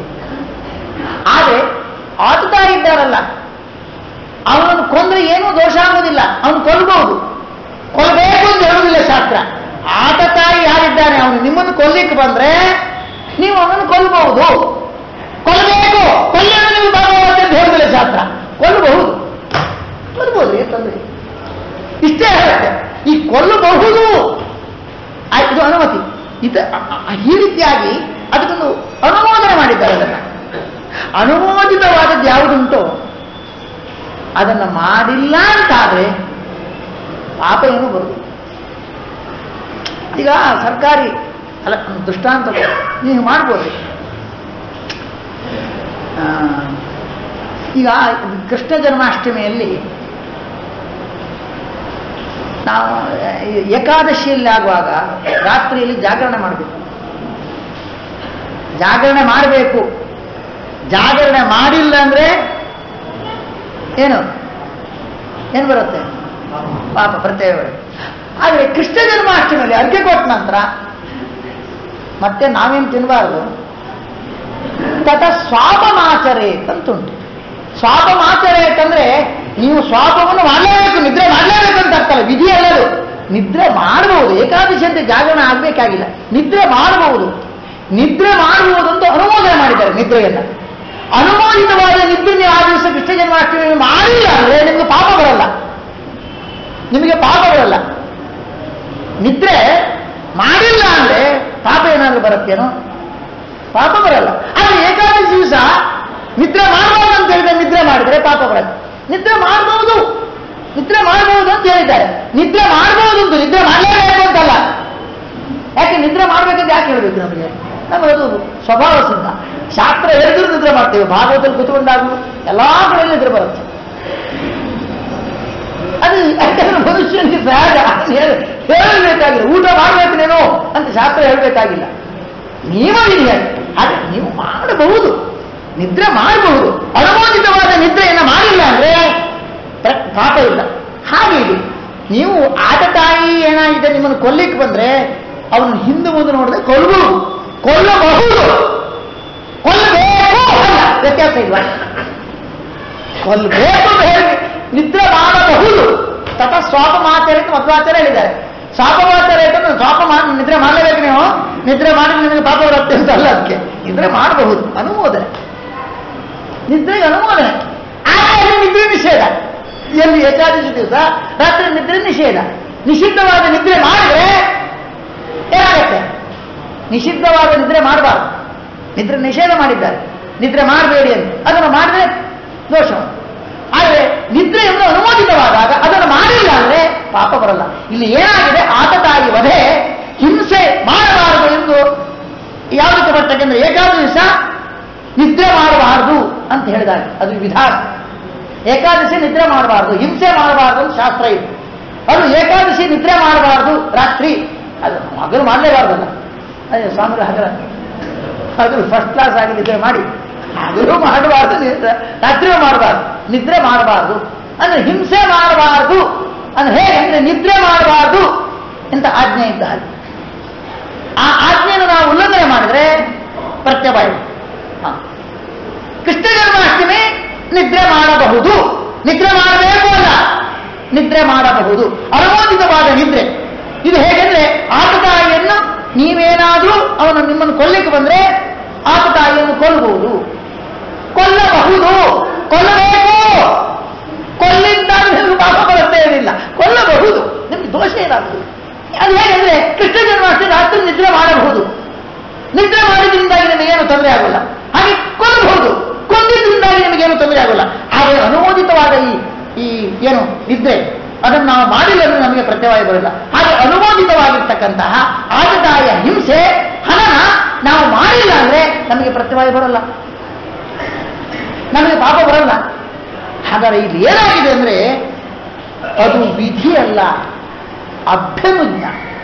ಆದರೆ ಆತುತಾ ಇದ್ದಾರಲ್ಲ, ಅವನನ್ನು ಕೊಂದ್ರೆ ಏನೂ ದೋಷ ಆಗುವುದಿಲ್ಲ, ಅವನು ಕೊಲ್ಲಬಹುದು. ಕೊಲ್ಲಬೇಕು ಅಂತ ಹೇಳುವುದಿಲ್ಲ ಶಾಸ್ತ್ರ. ಆತತಾಯಿ ಯಾರಿದ್ದಾನೆ ಅವನು ನಿಮ್ಮನ್ನು ಕೊಲ್ಲಿಕ್ಕೆ ಬಂದ್ರೆ ನೀವು ಅವನನ್ನು ಕೊಲ್ಲಬಹುದು. ಕೊಲ್ಲಬೇಕು, ಕೊಲ್ಲಲು ನೀವು ಭಾಗವಹಿಸಿ ಅಂತ ಹೇಳುವುದಿಲ್ಲ ಶಾಸ್ತ್ರ. ಕೊಲ್ಲಬಹುದು, ಕೊಲ್ಲಬಹುದು, ಏನು ತೊಂದರೆ ಇಷ್ಟೇ ಹೇಳುತ್ತೆ. ಈ ಕೊಲ್ಲಬಹುದು ಇದು ಅನುಮತಿ. ಈ ರೀತಿಯಾಗಿ ಅದಕ್ಕೊಂದು ಅನುಮೋದನೆ ಮಾಡಿದ್ದಾರೆ. ಅದನ್ನು ಅನುಮೋದಿತವಾದದ್ದು ಯಾವುದುಂಟೋ ಅದನ್ನು ಮಾಡಿಲ್ಲ ಅಂತಾದ್ರೆ ಪಾಪ ಏನೂ ಬರುವುದು. ಈಗ ಸರ್ಕಾರಿ ಅಲ್ಲ, ದೃಷ್ಟಾಂತ ನೀವು ಮಾಡ್ಬೋದು. ಈಗ ಕೃಷ್ಣ ಜನ್ಮಾಷ್ಟಮಿಯಲ್ಲಿ ನಾವು ಏಕಾದಶಿಯಲ್ಲಿ ಆಗುವಾಗ ರಾತ್ರಿಯಲ್ಲಿ ಜಾಗರಣೆ ಮಾಡಬೇಕು. ಜಾಗರಣೆ ಮಾಡಬೇಕು. ಜಾಗರಣೆ ಮಾಡಿಲ್ಲ ಅಂದ್ರೆ ಏನು ಬರುತ್ತೆ? ಪಾಪ ಪ್ರತ್ಯಯ. ಆದರೆ ಕೃಷ್ಣ ಜನ್ಮಾಷ್ಟಮಿಯಲ್ಲಿ ಅರ್ಘ್ಯ ಕೊಟ್ಟ ನಂತರ ಮತ್ತೆ ನಾವೇನು ತಿನ್ನಬಾರ್ದು. ತತ ಸ್ವಾಪಮಾಚರೇತ್ ಅಂತುಂಟು. ಸ್ವಾಪಮಾಚರೇತ್ ಅಂದ್ರೆ ನೀವು ಸ್ವಾಪವನ್ನು ಮಾಡಲೇಬೇಕು, ನಿದ್ರೆ ಮಾಡಲೇಬೇಕು ಅಂತ ಅರ್ಥಲ್ಲ, ವಿಧಿ ಅಲ್ಲದು. ನಿದ್ರೆ ಮಾಡಬಹುದು, ಏಕಾದಶಿ ಅಂತ ಜಾಗರಣ ಆಗಬೇಕಾಗಿಲ್ಲ, ನಿದ್ರೆ ಮಾಡಬಹುದು. ನಿದ್ರೆ ಮಾಡಬಹುದು ಅಂತ ಅನುಮೋದನೆ ಮಾಡಿದ್ದಾರೆ ನಿದ್ರೆಯನ್ನ. ಅನುಮೋದಿತವಾದ ನಿದ್ರೆ ನೀವು ಆ ದಿವಸ ಕೃಷ್ಣ ಜನ್ಮಾಷ್ಟಮಿ ಮಾಡಿಲ್ಲ ಅಂದ್ರೆ ನಿಮಗೆ ಪಾಪ ಬರಲ್ಲ, ನಿಮಗೆ ಪಾಪ ಬರಲ್ಲ. ನಿದ್ರೆ ಮಾಡಿಲ್ಲ ಅಂದ್ರೆ ಪಾಪ ಏನಾದ್ರೂ ಬರುತ್ತೇನೋ? ಪಾಪ ಬರಲ್ಲ. ಆದರೆ ಏಕಾದಶಿ ದಿವಸ ನಿದ್ರೆ ಮಾಡಬಾರ್ದು ಅಂತ ಹೇಳಿದ್ರೆ ನಿದ್ರೆ ಮಾಡಿದ್ರೆ ಪಾಪ ಬರುತ್ತೆ. ನಿದ್ರೆ ಮಾಡಬಹುದು, ನಿದ್ರೆ ಮಾಡಬಹುದು ಅಂತ ಹೇಳಿದ್ದಾರೆ. ನಿದ್ರೆ ಮಾಡಬಹುದು ಅಂತ, ನಿದ್ರೆ ಮಾಡಲೇಬೇಕು ಅಂತಲ್ಲ. ಯಾಕೆ ನಿದ್ರೆ ಮಾಡ್ಬೇಕಂತ ಯಾಕೆ ಹೇಳ್ಬೇಕು? ನಮಗದು ಸ್ವಭಾವ ಸಿದ್ಧ. ಶಾಸ್ತ್ರ ಹೇಳಿದ್ರು ನಿದ್ರೆ ಮಾಡ್ತೇವೆ. ಭಾಗವತದಲ್ಲಿ ಕೂತ್ಕೊಂಡಾಗ ಎಲ್ಲಾ ಕಡೆಯಲ್ಲಿ ನಿದ್ರೆ ಬರುತ್ತೆ. ಅದು ಮನುಷ್ಯನಿಗೆ ಸಹಜ. ಹೇಳಬೇಕಾಗಿಲ್ಲ, ಊಟ ಮಾಡಬೇಕು ನೀನು ಅಂತ ಶಾಸ್ತ್ರ ಹೇಳಬೇಕಾಗಿಲ್ಲ, ನಿಯಮವಿದೆಯಾಗಿ. ಹಾಗೆ ನೀವು ಮಾಡಬಹುದು, ನಿದ್ರೆ ಮಾಡಬಹುದು. ಅನುಮೋದಿತವಾದ ನಿದ್ರೆಯನ್ನು ಮಾಡಿಲ್ಲ ಅಂದ್ರೆ ಪಾಪ ಇಲ್ಲ. ಹಾಗೆ ಇದು ನೀವು ಆತತಾಯಿ ಏನಾಗಿದೆ ನಿಮ್ಮನ್ನು ಕೊಲ್ಲಿಕ್ಕೆ ಬಂದ್ರೆ ಅವನು ಹಿಂದೆ ಮುಂದೆ ನೋಡಿದ್ರೆ ಕೊಲ್ಲಬಹುದು, ಕೊಲ್ಲಬಹುದು, ಕೊಲ್ಲಬೇಕು ಅಲ್ಲ, ವ್ಯತ್ಯಾಸ ಇಲ್ವಾ? ಕೊಲ್ಲಬೇಕು ಹೇಳಿ ನಿದ್ರೆ ಮಾಡಬಹುದು. ತಥ ಸ್ವಾಪಮಾಚಾರ ಅಂತ ಮಧ್ವಾಚಾರ ಹೇಳಿದ್ದಾರೆ. ಸ್ವಾಪಮಾಚಾರ ಅಂತ ಸ್ವಾಪ ಮಾಡಿ ನಿದ್ರೆ ಮಾಡಲೇಬೇಕು. ನೀವು ನಿದ್ರೆ ಮಾಡಿ ನಿಮಗೆ ಪಾಪ ಬರುತ್ತೆ ಅಂತ ಅಲ್ಲ, ಅದಕ್ಕೆ ನಿದ್ರೆ ಮಾಡಬಹುದು, ಅನುಮೋದನೆ, ನಿದ್ರೆಗೆ ಅನುಮೋದನೆ. ಆದರೆ ನಿದ್ರೆ ನಿಷೇಧ. ಎಲ್ಲಿ ಏಕಾದಶಿ ದಿವಸ ರಾತ್ರಿ ನಿದ್ರೆ ನಿಷೇಧ. ನಿಷಿದ್ಧವಾದ ನಿದ್ರೆ ಮಾಡಿದ್ರೆ ಏನಾಗುತ್ತೆ? ನಿಷಿದ್ಧವಾದ ನಿದ್ರೆ ಮಾಡಬಾರ್ದು, ನಿದ್ರೆ ನಿಷೇಧ ಮಾಡಿದ್ದಾರೆ, ನಿದ್ರೆ ಮಾಡಬೇಡಿ ಅಂತ. ಅದನ್ನು ಮಾಡಿದ್ರೆ ದೋಷ. ಆದರೆ ನಿದ್ರೆಯನ್ನು ಅನುಮೋದಿತವಾದಾಗ ಅದನ್ನು ಮಾಡಿಲ್ಲ ಅಂದ್ರೆ ಪಾಪ ಬರಲ್ಲ. ಇಲ್ಲಿ ಏನಾಗಿದೆ? ಆತತಾಯಿ ವಧೆ, ಹಿಂಸೆ ಮಾಡಬಾರದು ಎಂದು ಯಾವುದಕ್ಕೆ ಬರ್ತಕ್ಕಂದ್ರೆ ಏಕಾದಶಿ ದಿವಸ ನಿದ್ರೆ ಮಾಡಬಾರದು ಅಂತ ಹೇಳಿದಾಗ ಅದು ವಿಧಾನ. ಏಕಾದಶಿ ನಿದ್ರೆ ಮಾಡಬಾರ್ದು, ಹಿಂಸೆ ಮಾಡಬಾರ್ದು ಅಂತ ಶಾಸ್ತ್ರ ಇದೆ. ಅದು ಏಕಾದಶಿ ನಿದ್ರೆ ಮಾಡಬಾರ್ದು ರಾತ್ರಿ, ಅದು ಹಗಲು ಮಾಡಲೇಬಾರ್ದಲ್ಲ. ಅದೇ ಸ್ವಾಮಿ ಹಗಲು ಫಸ್ಟ್ ಕ್ಲಾಸ್ ಆಗಿ ನಿದ್ರೆ ಮಾಡಿ, ಹಗಲು ಮಾಡಬಾರ್ದು, ರಾತ್ರಿಯೂ ಮಾಡಬಾರ್ದು, ನಿದ್ರೆ ಮಾಡಬಾರ್ದು ಅಂದ್ರೆ ಹಿಂಸೆ ಮಾಡಬಾರ್ದು ಅಂದ್ರೆ ಹೇಗೆಂದ್ರೆ ನಿದ್ರೆ ಮಾಡಬಾರ್ದು ಅಂತ ಆಜ್ಞೆ ಇದ್ದ ಹಾಗೆ. ಆ ಆಜ್ಞೆಯನ್ನು ನಾವು ಉಲ್ಲಂಘನೆ ಮಾಡಿದ್ರೆ ಪ್ರತ್ಯವಾಯ. ಕೃಷ್ಣ ಜನ್ಮಾಷ್ಟಮಿ ನಿದ್ರೆ ಮಾಡಬಹುದು, ನಿದ್ರೆ ಮಾಡಬೇಕು ಅಲ್ಲ, ನಿದ್ರೆ ಮಾಡಬಹುದು, ಅನುಮೋದಿತವಾದ ನಿದ್ರೆ. ಇದು ಹೇಗೆಂದ್ರೆ ಆತತಾಯಿಯನ್ನು ನೀವೇನಾದ್ರೂ ಅವನು ನಿಮ್ಮನ್ನು ಕೊಲ್ಲಿಕ್ಕೆ ಬಂದ್ರೆ ಆತತಾಯಿಯನ್ನು ಕೊಲ್ಲಬಹುದು, ಕೊಲ್ಲಬಹುದು, ಕೊಲ್ಲಬೇಕು. ಕೊಲ್ಲಿದ್ದಾದ್ರೂ ಪಾಪ ಬರುತ್ತೆ ಏನಿಲ್ಲ, ಕೊಲ್ಲಬಹುದು, ನಿಮ್ಗೆ ದೋಷ ಏನಾಗುವುದು. ಅದು ಹೇಗೆಂದ್ರೆ ಕೃಷ್ಣ ಜನ್ಮಾಷ್ಟಮಿ ರಾತ್ರಿ ನಿದ್ರೆ ಮಾಡಬಹುದು, ನಿದ್ರೆ ಮಾಡಿದ್ರಿಂದಾಗಿ ನಿಮಗೇನು ತೊಂದರೆ ಆಗೋಲ್ಲ. ಹಾಗೆ ಕೊಲ್ಲಬಹುದು, ಕೊಂದಿದ್ರಿಂದಾಗಿ ನಿಮಗೇನು ತೊಂದರೆ ಆಗೋಲ್ಲ. ಹಾಗೆ ಅನುಮೋದಿತವಾದ ಈ ಏನು ನಿದ್ರೆ ಅದನ್ನು ನಾವು ಮಾಡಿಲ್ಲ ಅಂದ್ರೆ ನಮಗೆ ಪ್ರತ್ಯವಾಯ ಬರಲ್ಲ. ಹಾಗೆ ಅನುಮೋದಿತವಾಗಿರ್ತಕ್ಕಂತಹ ಆತತಾಯ ಹಿಂಸೆ ಹನನ ನಾವು ಮಾಡಿಲ್ಲ ಅಂದ್ರೆ ನಮಗೆ ಪ್ರತ್ಯವಾಯ ಬರಲ್ಲ, ನಮಗೆ ಪಾಪ ಬರಲ್ಲ. ಹಾಗಾದ್ರೆ ಇಲ್ಲಿ ಏನಾಗಿದೆ ಅಂದ್ರೆ ಅದು ವಿಧಿ ಅಲ್ಲ, ಅಭ್ಯನುಜ್ಞ,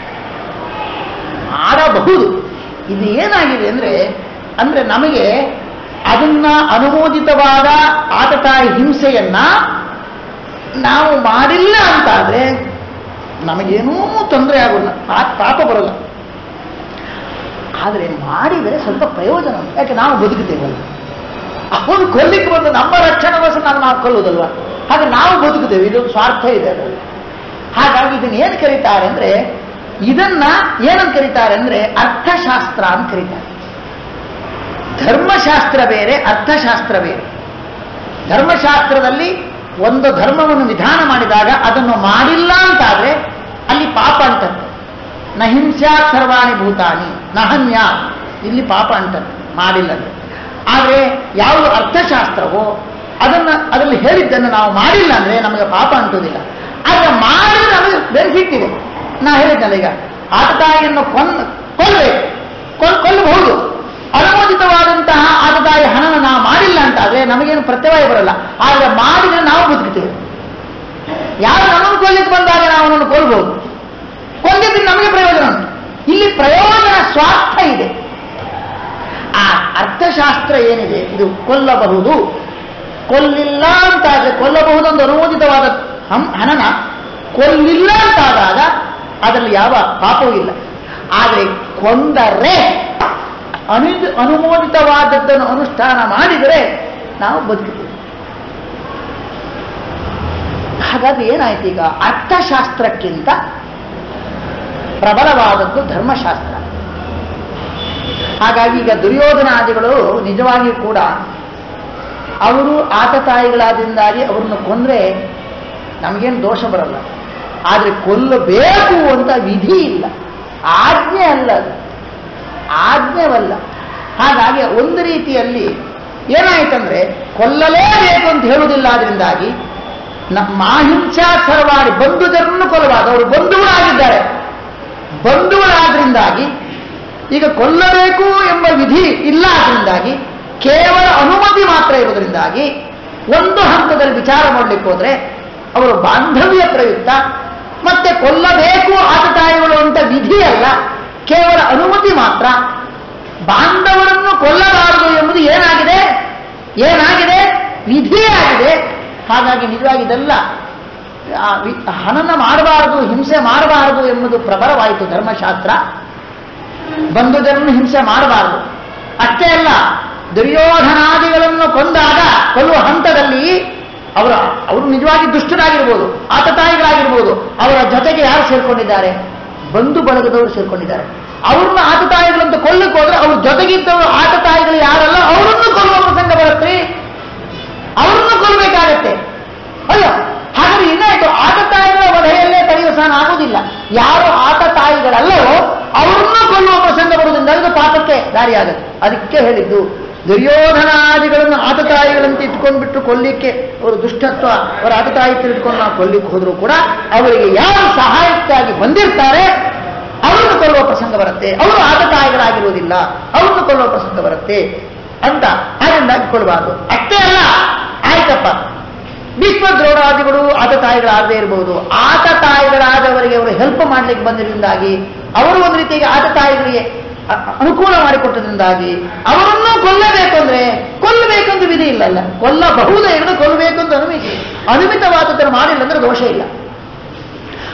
ಮಾಡಬಹುದು. ಇದು ಏನಾಗಿದೆ ಅಂದ್ರೆ ನಮಗೆ ಅದನ್ನ ಅನುಮೋದಿತವಾದ ಆತತಾಯಿ ಹಿಂಸೆಯನ್ನ ನಾವು ಮಾಡಿಲ್ಲ ಅಂತಾದ್ರೆ ನಮಗೇನೂ ತೊಂದರೆ ಆಗೋಲ್ಲ, ಪಾಪ ಬರೋಲ್ಲ. ಆದರೆ ಮಾಡಿದರೆ ಸ್ವಲ್ಪ ಪ್ರಯೋಜನ ಉಂಟು. ಯಾಕೆ ನಾವು ಬದುಕುತ್ತೇವಲ್ಲ, ಅವನು ಕೊಲ್ಲಿಕ್ಕೆ ಬಂದು ನಮ್ಮ ರಕ್ಷಣೆಗೋಸ್ಕರ ನಾವು ಕೊಲ್ಲುವುದಲ್ವ, ಹಾಗೆ ನಾವು ಬದುಕುತ್ತೇವೆ, ಇದೊಂದು ಸ್ವಾರ್ಥ ಇದೆ ಅದರಲ್ಲಿ. ಹಾಗಾಗಿ ಇದನ್ನ ಏನು ಕರೀತಾರೆ ಅಂದ್ರೆ, ಇದನ್ನ ಏನಂತ ಕರೀತಾರೆ ಅಂದ್ರೆ ಅರ್ಥಶಾಸ್ತ್ರ ಅಂತ ಕರೀತಾರೆ. ಧರ್ಮಶಾಸ್ತ್ರ ಬೇರೆ, ಅರ್ಥಶಾಸ್ತ್ರ ಬೇರೆ. ಧರ್ಮಶಾಸ್ತ್ರದಲ್ಲಿ ಒಂದು ಧರ್ಮವನ್ನು ವಿಧಾನ ಮಾಡಿದಾಗ ಅದನ್ನು ಮಾಡಿಲ್ಲ ಅಂತಾದ್ರೆ ಅಲ್ಲಿ ಪಾಪ ಅಂತಂತೆ. ನ ಹಿಂಸ್ಯಾತ್ ಸರ್ವಾಣಿ ಭೂತಾನಿ ನಹನ್ಯ, ಇಲ್ಲಿ ಪಾಪ ಅಂತಂತೆ ಮಾಡಿಲ್ಲ ಅಂದ್ರೆ. ಆದರೆ ಯಾವುದು ಅರ್ಥಶಾಸ್ತ್ರವೋ ಅದರಲ್ಲಿ ಹೇಳಿದ್ದನ್ನು ನಾವು ಮಾಡಿಲ್ಲ ಅಂದ್ರೆ ನಮಗೆ ಪಾಪ ಅಂಟುವುದಿಲ್ಲ. ಆದರೆ ಮಾಡಿದ್ರೆ ನಮಗೆ ಬೆನಿಫಿಟ್ ಇದೆ. ನಾ ಹೇಳಿದ್ದಲ್ಲ, ಈಗ ಆತತಾಯಿಯನ್ನು ಕೊಲ್ಲಬಹುದು, ಅನುಮೋದಿತವಾದಂತಹ ಆತತಾಯಿ ಹಣನ ನಾವು ಮಾಡಿಲ್ಲ ಅಂತಾದ್ರೆ ನಮಗೇನು ಪ್ರತ್ಯವಾಯ ಬರಲ್ಲ. ಆದರೆ ಮಾಡಿದ್ರೆ ನಾವು ಬದುಕುತ್ತೇವೆ. ಯಾರು ನಮ್ಮನ್ನು ಕೊಲ್ಲಿಕ್ಕೆ ಬಂದಾಗ ನಾವು ಅವನನ್ನು ಕೊಲ್ಲಬಹುದು, ಕೊಂದಿದ್ರೆ ನಮಗೆ ಪ್ರಯೋಜನ ಉಂಟು. ಇಲ್ಲಿ ಪ್ರಯೋಜನ ಸ್ವಾರ್ಥ ಇದೆ. ಆ ಅರ್ಥಶಾಸ್ತ್ರ ಏನಿದೆ ಇದು ಕೊಲ್ಲಬಹುದು, ಕೊಲ್ಲಿಲ್ಲ ಅಂತಾದ್ರೆ ಕೊಲ್ಲಬಹುದು ಒಂದು ಅನುಮೋದಿತವಾದ ಹಣನ ಕೊಲ್ಲಿಲ್ಲ ಅಂತಾದಾಗ ಅದರಲ್ಲಿ ಯಾವ ಪಾಪವೂ ಇಲ್ಲ. ಆದರೆ ಕೊಂದರೆ ಅನುಮೋದಿತವಾದದ್ದನ್ನು ಅನುಷ್ಠಾನ ಮಾಡಿದರೆ ನಾವು ಬದುಕುತ್ತೇವೆ. ಹಾಗಾಗಿ ಏನಾಯ್ತು, ಈಗ ಅರ್ಥಶಾಸ್ತ್ರಕ್ಕಿಂತ ಪ್ರಬಲವಾದದ್ದು ಧರ್ಮಶಾಸ್ತ್ರ. ಹಾಗಾಗಿ ಈಗ ದುರ್ಯೋಧನಾದಿಗಳು ನಿಜವಾಗಿಯೂ ಕೂಡ ಅವರು ಆತತಾಯಿಗಳಾದಿಂದಾಗಿ ಅವರನ್ನು ಕೊಂದ್ರೆ ನಮಗೇನು ದೋಷ ಬರಲ್ಲ. ಆದರೆ ಕೊಲ್ಲಬೇಕು ಅಂತ ವಿಧಿ ಇಲ್ಲ, ಆಜ್ಞೆ ಅಲ್ಲ, ಅದು ಆಜ್ಞೆವಲ್ಲ. ಹಾಗಾಗಿ ಒಂದು ರೀತಿಯಲ್ಲಿ ಏನಾಯ್ತಂದ್ರೆ ಕೊಲ್ಲಲೇಬೇಕು ಅಂತ ಹೇಳುವುದಿಲ್ಲ. ಆದ್ರಿಂದಾಗಿ ಮಾಹಿಂಸಾ ಸರ್ವಾಡಿ ಬಂಧುಜರನ್ನು ಕೊಲ್ಲಬಾರದು, ಅವರು ಬಂಧುಗಳಾಗಿದ್ದಾರೆ. ಬಂಧುಗಳಾದ್ರಿಂದಾಗಿ ಈಗ ಕೊಲ್ಲಬೇಕು ಎಂಬ ವಿಧಿ ಇಲ್ಲ. ಆದ್ರಿಂದಾಗಿ ಕೇವಲ ಅನುಮತಿ ಮಾತ್ರ ಇರೋದ್ರಿಂದಾಗಿ ಒಂದು ಹಂತದಲ್ಲಿ ವಿಚಾರ ಮಾಡಲಿಕ್ಕೆ ಹೋದ್ರೆ ಅವರು ಬಾಂಧವ್ಯ ಪ್ರಯುಕ್ತ ಮತ್ತೆ ಕೊಲ್ಲಬೇಕು ಆತತಾಯಿಗಳು ಅಂತ ವಿಧಿ ಅಲ್ಲ, ಕೇವಲ ಅನುಮತಿ ಮಾತ್ರ. ಬಾಂಧವರನ್ನು ಕೊಲ್ಲಬಾರದು ಎಂಬುದು ಏನಾಗಿದೆ ವಿಧಿಯಾಗಿದೆ. ಹಾಗಾಗಿ ನಿಜವಾಗಿ ಇದೆಲ್ಲ ಹನನ ಮಾಡಬಾರದು, ಹಿಂಸೆ ಮಾಡಬಾರದು ಎಂಬುದು ಪ್ರಬಲವಾಯಿತು ಧರ್ಮಶಾಸ್ತ್ರ. ಬಂಧುಜರನ್ನು ಹಿಂಸೆ ಮಾಡಬಾರದು. ಅಷ್ಟೇ ಅಲ್ಲ, ದುರ್ಯೋಧನಾದಿಗಳನ್ನು ಕೊಲ್ಲುವ ಹಂತದಲ್ಲಿ ಅವರು ನಿಜವಾಗಿ ದುಷ್ಟರಾಗಿರ್ಬೋದು, ಆತತಾಯಿಗಳಾಗಿರ್ಬೋದು. ಅವರ ಜೊತೆಗೆ ಯಾರು ಸೇರ್ಕೊಂಡಿದ್ದಾರೆ? ಬಂಧು ಬಳಗದವರು ಸೇರ್ಕೊಂಡಿದ್ದಾರೆ. ಅವ್ರನ್ನ ಆತತಾಯಿಗಳಂತ ಕೊಲ್ಲಕ್ಕೆ ಹೋದ್ರೆ ಅವ್ರ ಜೊತೆಗಿದ್ದವರು ಆತತಾಯಿಗಳು ಯಾರಲ್ಲ ಅವರನ್ನು ಕೊಲ್ಲುವ ಪ್ರಸಂಗ ಬರುತ್ತೆ, ಅವರನ್ನು ಕೊಲ್ಲಬೇಕಾಗತ್ತೆ. ಅಲ್ಲ, ಹಾಗಾದ್ರೆ ಏನಾಯ್ತು, ಆತತಾಯಿಗಳ ವಧೆಯಲ್ಲೇ ಪರ್ಯವಸಾನ ಆಗುವುದಿಲ್ಲ. ಯಾರು ಆತತಾಯಿಗಳಲ್ಲವೋ ಅವರನ್ನು ಕೊಲ್ಲುವ ಪ್ರಸಂಗ ಬರುವುದರಿಂದ ಅದು ಪಾಪಕ್ಕೆ ದಾರಿಯಾಗತ್ತೆ. ಅದಕ್ಕೆ ಹೇಳಿದ್ದು ದುರ್ಯೋಧನಾದಿಗಳನ್ನು ಆತತಾಯಿಗಳಂತೆ ಇಟ್ಕೊಂಡ್ಬಿಟ್ಟು ಕೊಲ್ಲಿಕ್ಕೆ ಅವರು ದುಷ್ಟತ್ವ, ಅವರ ಆತತಾಯಿ ಇಟ್ಕೊಂಡು ನಾವು ಕೊಲ್ಲಿಕ್ಕೆ ಹೋದರೂ ಕೂಡ ಅವರಿಗೆ ಯಾರು ಸಹಾಯಕ್ಕಾಗಿ ಬಂದಿರ್ತಾರೆ ಅವರನ್ನು ಕೊಲ್ಲುವ ಪ್ರಸಂಗ ಬರುತ್ತೆ. ಅವರು ಆತತಾಯಿಗಳಾಗಿರುವುದಿಲ್ಲ, ಅವರನ್ನು ಕೊಲ್ಲುವ ಪ್ರಸಂಗ ಬರುತ್ತೆ ಅಂತ ಅದರಿಂದಾಗಿ ಕೊಡಬಾರದು. ಅಷ್ಟೇ ಅಲ್ಲ, ಆಯ್ತಪ್ಪ ಭೀಷ್ಮ ದ್ರೋಣಾದಿಗಳು ಆತತಾಯಿಗಳಾಗದೇ ಇರಬಹುದು, ಆತತಾಯಿಗಳಾದವರಿಗೆ ಅವರು ಹೆಲ್ಪ್ ಮಾಡ್ಲಿಕ್ಕೆ ಬಂದಿರಿಂದಾಗಿ ಅವರು ಒಂದು ರೀತಿಗೆ ಆತತಾಯಿಗಳಿಗೆ ಅನುಕೂಲ ಮಾಡಿಕೊಟ್ಟದ್ರಿಂದಾಗಿ ಅವರನ್ನು ಕೊಲ್ಲಬೇಕಂತ ವಿಧಿ ಇಲ್ಲಲ್ಲ. ಕೊಲ್ಲಬಹುದೇ ಇರೋದು ಕೊಲ್ಲಬೇಕು ಅಂತ ಅನುಮಿತವಾದದ್ದನ್ನು ಮಾಡಿಲ್ಲ ಅಂದ್ರೆ ದೋಷ ಇಲ್ಲ.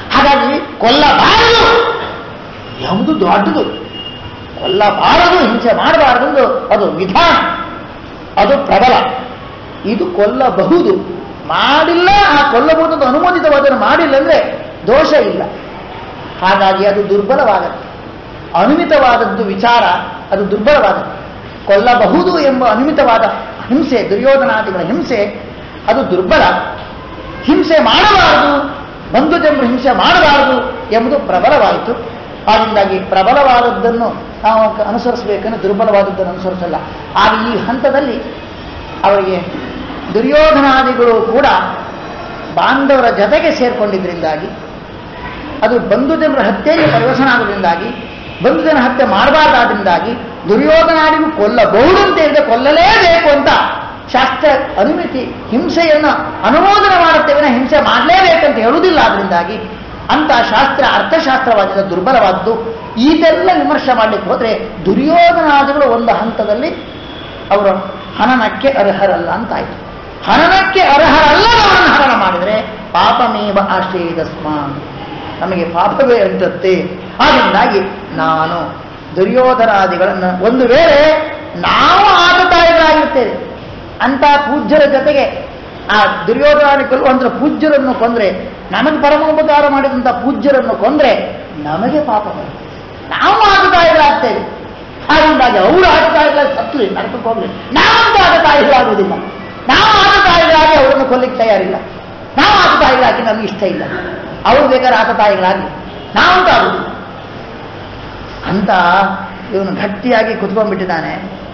ಹಾಗಾಗಿ ಕೊಲ್ಲಬಾರದು ಯಾವುದು ದೊಡ್ಡದು, ಕೊಲ್ಲಬಾರದು, ಹಿಂಸೆ ಮಾಡಬಾರದು, ಅದು ವಿಧಾನ, ಅದು ಪ್ರಬಲ. ಇದು ಕೊಲ್ಲಬಹುದು, ಮಾಡಿಲ್ಲ, ಆ ಕೊಲ್ಲಬಹುದು ಅನುಮೋದಿತವಾದನ್ನು ಮಾಡಿಲ್ಲ ಅಂದ್ರೆ ದೋಷ ಇಲ್ಲ. ಹಾಗಾಗಿ ಅದು ದುರ್ಬಲವಾಗತ್ತೆ. ಅನುಮಿತವಾದದ್ದು ವಿಚಾರ ಅದು ದುರ್ಬಲವಾಗತ್ತೆ. ಕೊಲ್ಲಬಹುದು ಎಂಬ ಅನುಮಿತವಾದ ಹಿಂಸೆ, ದುರ್ಯೋಧನಾದಿಗಳ ಹಿಂಸೆ ಅದು ದುರ್ಬಲ. ಹಿಂಸೆ ಮಾಡಬಾರದು, ಬಂಧು ಜನರು ಹಿಂಸೆ ಮಾಡಬಾರದು ಎಂಬುದು ಪ್ರಬಲವಾಯಿತು. ಹಾಗಾಗಿ ಪ್ರಬಲವಾದದ್ದನ್ನು ನಾವು ಅನುಸರಿಸಬೇಕಂದ್ರೆ ದುರ್ಬಲವಾದದ್ದನ್ನು ಅನುಸರಿಸಲ್ಲ. ಆಗ ಈ ಹಂತದಲ್ಲಿ ಅವರಿಗೆ ದುರ್ಯೋಧನಾದಿಗಳು ಕೂಡ ಬಾಂಧವರ ಜೊತೆಗೆ ಸೇರಿಕೊಂಡಿದ್ದರಿಂದಾಗಿ, ಅದು ಬಂಧು ಜನರ ಹತ್ಯೆಗೆ ಪ್ರವೇಶನ ಆಗೋದ್ರಿಂದಾಗಿ, ಬಂಧು ಜನ ಹತ್ಯೆ ಮಾಡಬಾರ್ದಾದ್ರಿಂದಾಗಿ ದುರ್ಯೋಧನಾದಿಗೂ ಕೊಲ್ಲಬಹುದು ಅಂತ ಹೇಳಿದ್ರೆ ಕೊಲ್ಲಲೇಬೇಕು ಅಂತ ಶಾಸ್ತ್ರ ಅನುಮತಿ, ಹಿಂಸೆಯನ್ನು ಅನುಮೋದನೆ ಮಾಡುತ್ತೇವೆ, ಹಿಂಸೆ ಮಾಡಲೇಬೇಕಂತ ಹೇಳುವುದಿಲ್ಲ. ಆದ್ರಿಂದಾಗಿ ಅಂತ ಶಾಸ್ತ್ರ ಅರ್ಥಶಾಸ್ತ್ರವಾದ ದುರ್ಬಲವಾದ್ದು. ಇದೆಲ್ಲ ವಿಮರ್ಶೆ ಮಾಡಲಿಕ್ಕೆ ಹೋದರೆ ದುರ್ಯೋಧನಾದಿಗಳು ಒಂದು ಹಂತದಲ್ಲಿ ಅವರು ಹನನಕ್ಕೆ ಅರ್ಹರಲ್ಲ ಅಂತಾಯ್ತು. ಹನನಕ್ಕೆ ಅರ್ಹರಲ್ಲದವರನ್ನು ಹನನ ಮಾಡಿದರೆ ಪಾಪಮೇವ ಆಶ್ರಯದಸ್ಮಾನ್, ನಮಗೆ ಪಾಪವೇ ಅಂಟತ್ತೆ. ಆದ್ದರಿಂದಾಗಿ ನಾನು ದುರ್ಯೋಧನಾದಿಗಳನ್ನು ಒಂದು ವೇಳೆ ನಾವು ಆತತಾಯಿಗಳಾಗಿರ್ತೇವೆ ಅಂತ ಪೂಜ್ಯರ ಜೊತೆಗೆ ಆ ದುರ್ಯೋಧನಾದಿ ಕೊಲ್ಲುವಂತ ಪೂಜ್ಯರನ್ನು ಕೊಂದ್ರೆ, ನಮಗೆ ಪರಮೋಪಕಾರ ಮಾಡಿದಂಥ ಪೂಜ್ಯರನ್ನು ಕೊಂದ್ರೆ ನಮಗೆ ಪಾಪ ಬರುತ್ತೆ, ನಾವು ಆತತಾಯಿಗಳಾಗ್ತೇವೆ. ಹಾಗಾಗಿ ಅವರು ಆತತಾಯಿಗಳಾಗಿ ಸತ್ತು ನರಕಕ್ಕೆ ಹೋಗ್ಲಿ, ನಾವಂತೂ ಆತತಾಯಿಗಳಾಗುವುದಿಲ್ಲ. ನಾವು ಆತತಾಯಿಗಳಾಗಿ ಅವರನ್ನು ಕೊಲ್ಲಿಕ್ಕೆ ತಯಾರಿಲ್ಲ, ನಾವು ಆತತಾಯಿಗಳಾಗಿ ನಮಗೆ ಇಷ್ಟ ಇಲ್ಲ. ಅವರು ಬೇಕಾದ್ರೆ ಆತತಾಯಿಗಳಾಗಿ, ನಾವಂತೂ ಆಗುದಿಲ್ಲ ಅಂತ ಇವನು ಗಟ್ಟಿಯಾಗಿ ಕುತ್ಕೊಂಡ್ಬಿಟ್ಟಿದ್ದಾನೆ.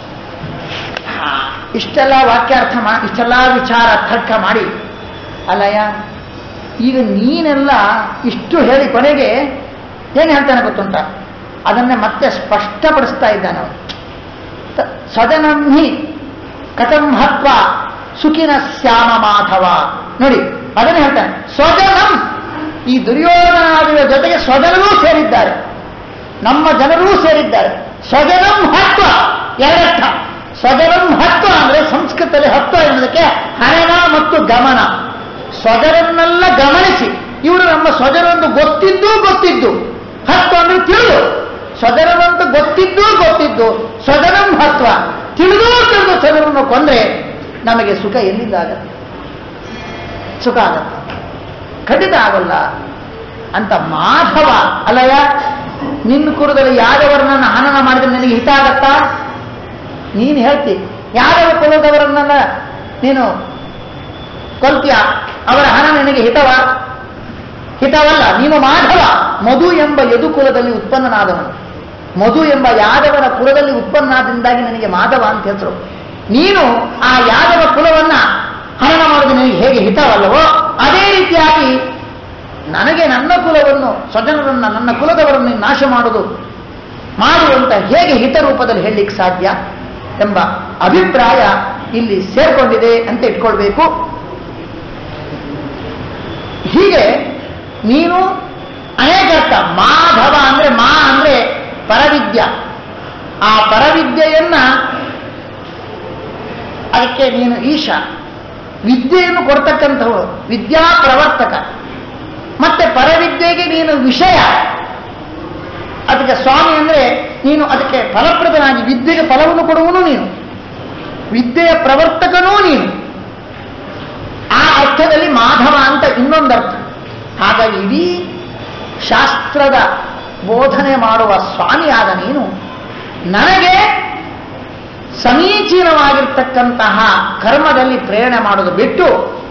ಇಷ್ಟೆಲ್ಲ ವಾಕ್ಯಾರ್ಥ ಇಷ್ಟೆಲ್ಲ ವಿಚಾರ ತರ್ಕ ಮಾಡಿ, ಅಲ್ಲಯ್ಯ ಈಗ ನೀನೆಲ್ಲ ಇಷ್ಟು ಹೇಳಿ ಕೊನೆಗೆ ಏನು ಹೇಳ್ತಾನೆ ಗೊತ್ತುಂಟ, ಅದನ್ನೇ ಮತ್ತೆ ಸ್ಪಷ್ಟಪಡಿಸ್ತಾ ಇದ್ದಾನೆ ಅವನು. ಸದನಂಹಿ ಕಥಂ ಹತ್ವ ಸುಖಿನ ಶ್ಯಾಮ ಮಾಧವ. ನೋಡಿ ಅದನ್ನೇ ಹೇಳ್ತಾನೆ, ಸ್ವಜನಂ. ಈ ದುರ್ಯೋಧನಾದಿಗಳ ಜೊತೆಗೆ ಸ್ವಜನರೂ ಸೇರಿದ್ದಾರೆ, ನಮ್ಮ ಜನರೂ ಸೇರಿದ್ದಾರೆ. ಸ್ವಜನಂ ಹತ್ವ ಎರಡರ್ಥ. ಸ್ವಜನಂ ಹತ್ವ ಅಂದ್ರೆ ಸಂಸ್ಕೃತದಲ್ಲಿ ಹತ್ವ ಎನ್ನುವುದಕ್ಕೆ ಹನನ ಮತ್ತು ಗಮನ. ಸ್ವಜರನ್ನೆಲ್ಲ ಗಮನಿಸಿ, ಇವರು ನಮ್ಮ ಸ್ವಜರಂದು ಗೊತ್ತಿದ್ದು ಹತ್ವ ಅಂದ್ರೆ ತಿಳಿದು, ಸ್ವಜರವಂತ ಗೊತ್ತಿದ್ದು ಸ್ವಜನಂ ಹತ್ವ, ತಿಳಿದು ಸ್ವಜರನ್ನು ಕೊಂದ್ರೆ ನಮಗೆ ಸುಖ ಎಲ್ಲಿಂದ ಆಗತ್ತೆ? ಸುಖ ಆಗತ್ತೆ? ಖಂಡಿತ ಆಗಲ್ಲ ಅಂತ ಮಾಧವ. ಅಲ್ಲಯ್ಯ ನಿನ್ನ ಕುಲದಲ್ಲಿ ಯಾದವರನ್ನ ಹನನ ಮಾಡಿದ್ರೆ ನಿನಗೆ ಹಿತ ಆಗತ್ತಾ? ನೀನು ಹೇಳ್ತಿ ಯಾದವ ಕುಲದವರನ್ನೆಲ್ಲ ನೀನು ಕೊಲ್ತೀಯ, ಅವರ ಹಣ ನಿನಗೆ ಹಿತವಲ್ಲ. ನೀನು ಮಾಧವ, ಮಧು ಎಂಬ ಯದುಕುಲದಲ್ಲಿ ಉತ್ಪನ್ನನಾದವನು. ಮಧು ಎಂಬ ಯಾದವರ ಕುಲದಲ್ಲಿ ಉತ್ಪನ್ನನಾದ್ರಿಂದಾಗಿ ನಿನಗೆ ಮಾಧವ ಅಂತ ಹೆಸರು. ನೀನು ಆ ಯಾದವ ಕುಲವನ್ನ ಹನನ ಮಾಡೋದು ನಿನಗೆ ಹೇಗೆ ಹಿತವಲ್ಲವೋ, ಅದೇ ರೀತಿಯಾಗಿ ನನಗೆ ನನ್ನ ಕುಲವನ್ನು, ಸ್ವಜನರನ್ನ, ನನ್ನ ಕುಲದವರನ್ನು ನಾಶ ಮಾಡುವಂತ ಹೇಗೆ ಹಿತ ರೂಪದಲ್ಲಿ ಹೇಳಲಿಕ್ಕೆ ಸಾಧ್ಯ ಎಂಬ ಅಭಿಪ್ರಾಯ ಇಲ್ಲಿ ಸೇರ್ಕೊಂಡಿದೆ ಅಂತ ಇಟ್ಕೊಳ್ಬೇಕು. ಹೀಗೆ ನೀನು ಅನೇಕ ಅರ್ಥ. ಮಾಧವ ಅಂದ್ರೆ ಅಂದ್ರೆ ಪರವಿದ್ಯ. ಆ ಪರವಿದ್ಯೆಯನ್ನ ಅದಕ್ಕೆ ನೀನು ಈಶ, ವಿದ್ಯೆಯನ್ನು ಕೊಡ್ತಕ್ಕಂಥವಳು, ವಿದ್ಯಾ ಪ್ರವರ್ತಕ. ಮತ್ತೆ ಪರವಿದ್ಯೆಗೆ ನೀನು ವಿಷಯ, ಅದಕ್ಕೆ ಸ್ವಾಮಿ ಅಂದ್ರೆ ನೀನು ಅದಕ್ಕೆ ಫಲಪ್ರದನಾಗಿ ವಿದ್ಯೆಗೆ ಫಲವನ್ನು ಕೊಡುವನು ನೀನು, ವಿದ್ಯೆಯ ಪ್ರವರ್ತಕನೂ ನೀನು. ಆ ಅರ್ಥದಲ್ಲಿ ಮಾಧವ ಅಂತ ಇನ್ನೊಂದು ಅರ್ಥ. ಹಾಗಾಗಿ ಇಡೀ ಶಾಸ್ತ್ರದ ಬೋಧನೆ ಮಾಡುವ ಸ್ವಾಮಿಯಾದ ನೀನು ನನಗೆ ಸಮೀಚೀನವಾಗಿರ್ತಕ್ಕಂತಹ ಕರ್ಮದಲ್ಲಿ ಪ್ರೇರಣೆ ಮಾಡೋದು ಬಿಟ್ಟು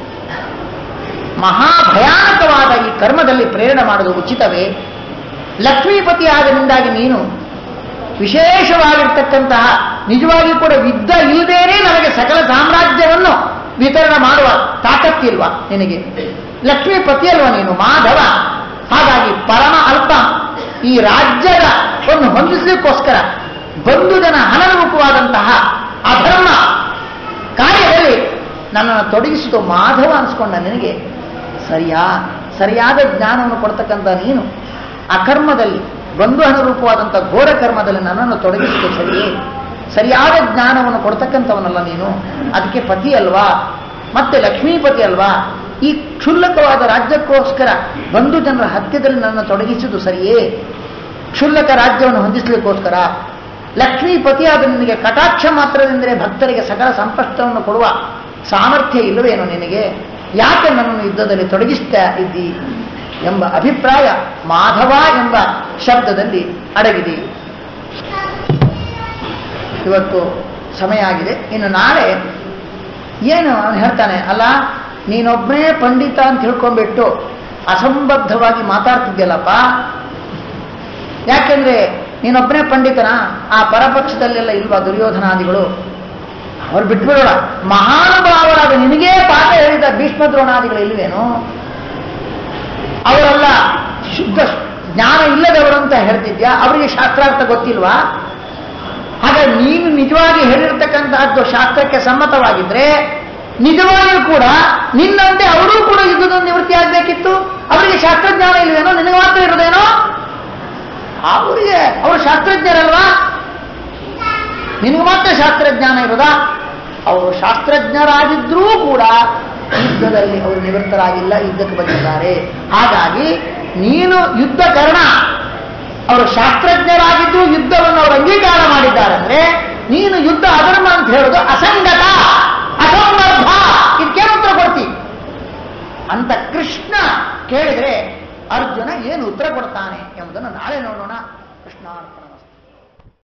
ಮಹಾಭಯಾನಕವಾದ ಈ ಕರ್ಮದಲ್ಲಿ ಪ್ರೇರಣೆ ಮಾಡೋದು ಉಚಿತವೇ? ಲಕ್ಷ್ಮೀಪತಿಯಾದರಿಂದಾಗಿ ನೀನು ವಿಶೇಷವಾಗಿರ್ತಕ್ಕಂತಹ ನಿಜವಾಗಿ ಕೂಡ ವಿದ್ಯೆ ಇಲ್ಲದೇನೆ ನನಗೆ ಸಕಲ ಸಾಮ್ರಾಜ್ಯವನ್ನು ವಿತರಣೆ ಮಾಡುವ ತಾಕತ್ತಿಲ್ವಾ ನಿನಗೆ? ಲಕ್ಷ್ಮೀಪತಿಯಲ್ವ ನೀನು ಮಾಧವ. ಹಾಗಾಗಿ ಪರಮ ಅಲ್ಪ ಈ ರಾಜ್ಯದ ಒಂದು ಹೊಂದಿಸಲಿಕ್ಕೋಸ್ಕರ ಬಂಧು ಜನ ಹನನಮುಖವಾದಂತಹ ಅಧರ್ಮ ಕಾರ್ಯದಲ್ಲಿ ನನ್ನನ್ನು ತೊಡಗಿಸಿತು ಮಾಧವ ಅನಿಸ್ಕೊಂಡ ನಿನಗೆ ಸರಿಯಾದ ಜ್ಞಾನವನ್ನು ಕೊಡ್ತಕ್ಕಂಥ ನೀನು ಅಕರ್ಮದಲ್ಲಿ ಬಂಧು ಹನರೂಪವಾದಂಥ ಘೋರ ಕರ್ಮದಲ್ಲಿ ನನ್ನನ್ನು ತೊಡಗಿಸಿತು ಸರಿಯೇ? ಸರಿಯಾದ ಜ್ಞಾನವನ್ನು ಕೊಡ್ತಕ್ಕಂಥವನಲ್ಲ ನೀನು, ಅದಕ್ಕೆ ಪತಿ ಅಲ್ವಾ, ಮತ್ತೆ ಲಕ್ಷ್ಮೀಪತಿ ಅಲ್ವಾ? ಈ ಕ್ಷುಲ್ಲಕವಾದ ರಾಜ್ಯಕ್ಕೋಸ್ಕರ ಬಂಧು ಜನರ ಹತ್ಯೆದಲ್ಲಿ ನನ್ನ ತೊಡಗಿಸುವುದು ಸರಿಯೇ? ಕ್ಷುಲ್ಲಕ ರಾಜ್ಯವನ್ನು ಹೊಂದಿಸಲಿಕ್ಕೋಸ್ಕರ ಲಕ್ಷ್ಮೀಪತಿಯಾದ ನಿನಗೆ ಕಟಾಕ್ಷ ಮಾತ್ರದಿಂದಲೇ ಭಕ್ತರಿಗೆ ಸಕಲ ಸಂಪಷ್ಟವನ್ನು ಕೊಡುವ ಸಾಮರ್ಥ್ಯ ಇಲ್ಲವೇನೋ ನಿನಗೆ? ಯಾಕೆ ನನ್ನನ್ನು ಯುದ್ಧದಲ್ಲಿ ತೊಡಗಿಸ್ತಾ ಇದ್ದಿ ಎಂಬ ಅಭಿಪ್ರಾಯ ಮಾಧವ ಎಂಬ ಶಬ್ದದಲ್ಲಿ ಅಡಗಿದೆ. ಇವತ್ತು ಸಮಯ ಆಗಿದೆ. ಇನ್ನು ನಾಳೆ ಏನು ಅವನು ಹೇಳ್ತಾನೆ, ಅಲ್ಲ ನೀನೊಬ್ಬನೇ ಪಂಡಿತ ಅಂತ ತಿಳ್ಕೊಂಡ್ಬಿಟ್ಟು ಅಸಂಬದ್ಧವಾಗಿ ಮಾತಾಡ್ತಿದ್ಯಲ್ಲಪ್ಪ, ಯಾಕೆಂದ್ರೆ ನೀನೊಬ್ಬನೇ ಪಂಡಿತನ, ಆ ಪರಪಕ್ಷದಲ್ಲೆಲ್ಲ ಇಲ್ವಾ ದುರ್ಯೋಧನಾದಿಗಳು? ಅವ್ರು ಬಿಟ್ಬಿಡೋಣ. ಮಹಾನುಭಾವರಾದ ನಿನಗೇ ಪಾಠ ಹೇಳಿದ ಭೀಷ್ಮ ದ್ರೋಣಾದಿಗಳು ಇಲ್ವೇನು? ಅವರೆಲ್ಲ ಶುದ್ಧ ಜ್ಞಾನ ಇಲ್ಲದವರು ಅಂತ ಹೇಳ್ತಿದ್ಯಾ? ಅವರಿಗೆ ಶಾಸ್ತ್ರಾರ್ಥ ಗೊತ್ತಿಲ್ವಾ? ಹಾಗಾಗಿ ನೀನು ನಿಜವಾಗಿ ಹೇಳಿರ್ತಕ್ಕಂತಹದ್ದು ಶಾಸ್ತ್ರಕ್ಕೆ ಸಮ್ಮತವಾಗಿದ್ರೆ ನಿಜವಾಗಿಯೂ ಕೂಡ ನಿನ್ನಂತೆ ಅವರೂ ಕೂಡ ಯುದ್ಧದ ನಿವೃತ್ತಿ ಆಗಬೇಕಿತ್ತು. ಅವರಿಗೆ ಶಾಸ್ತ್ರಜ್ಞಾನ ಇಲ್ವೇನೋ? ನಿನಗೆ ಮಾತ್ರ ಇರೋದೇನೋ? ಅವರಿಗೆ ಅವರು ಶಾಸ್ತ್ರಜ್ಞರಲ್ವಾ? ನಿನಗೆ ಮಾತ್ರ ಶಾಸ್ತ್ರಜ್ಞಾನ ಇರೋದಾ? ಅವರು ಶಾಸ್ತ್ರಜ್ಞರಾಗಿದ್ರೂ ಕೂಡ ಯುದ್ಧದಲ್ಲಿ ಅವರು ನಿವೃತ್ತರಾಗಿಲ್ಲ, ಯುದ್ಧಕ್ಕೆ ಬಂದಿದ್ದಾರೆ. ಹಾಗಾಗಿ ನೀನು ಯುದ್ಧ ಕರ್ಣ, ಅವರು ಶಾಸ್ತ್ರಜ್ಞರಾಗಿದ್ದು ಯುದ್ಧವನ್ನು ಅವರು ಅಂಗೀಕಾರ ಮಾಡಿದ್ದಾರಂದ್ರೆ ನೀನು ಯುದ್ಧ ಅಧರ್ಮ ಅಂತ ಹೇಳೋದು ಅಸಂಗತ, ಅಸಂಬದ್ಧ. ಇದಕ್ಕೇನು ಉತ್ತರ ಕೊಡ್ತಿ ಅಂತ ಕೃಷ್ಣ ಕೇಳಿದ್ರೆ ಅರ್ಜುನ ಏನು ಉತ್ತರ ಕೊಡ್ತಾನೆ ಎಂಬುದನ್ನು ನಾಳೆ ನೋಡೋಣ.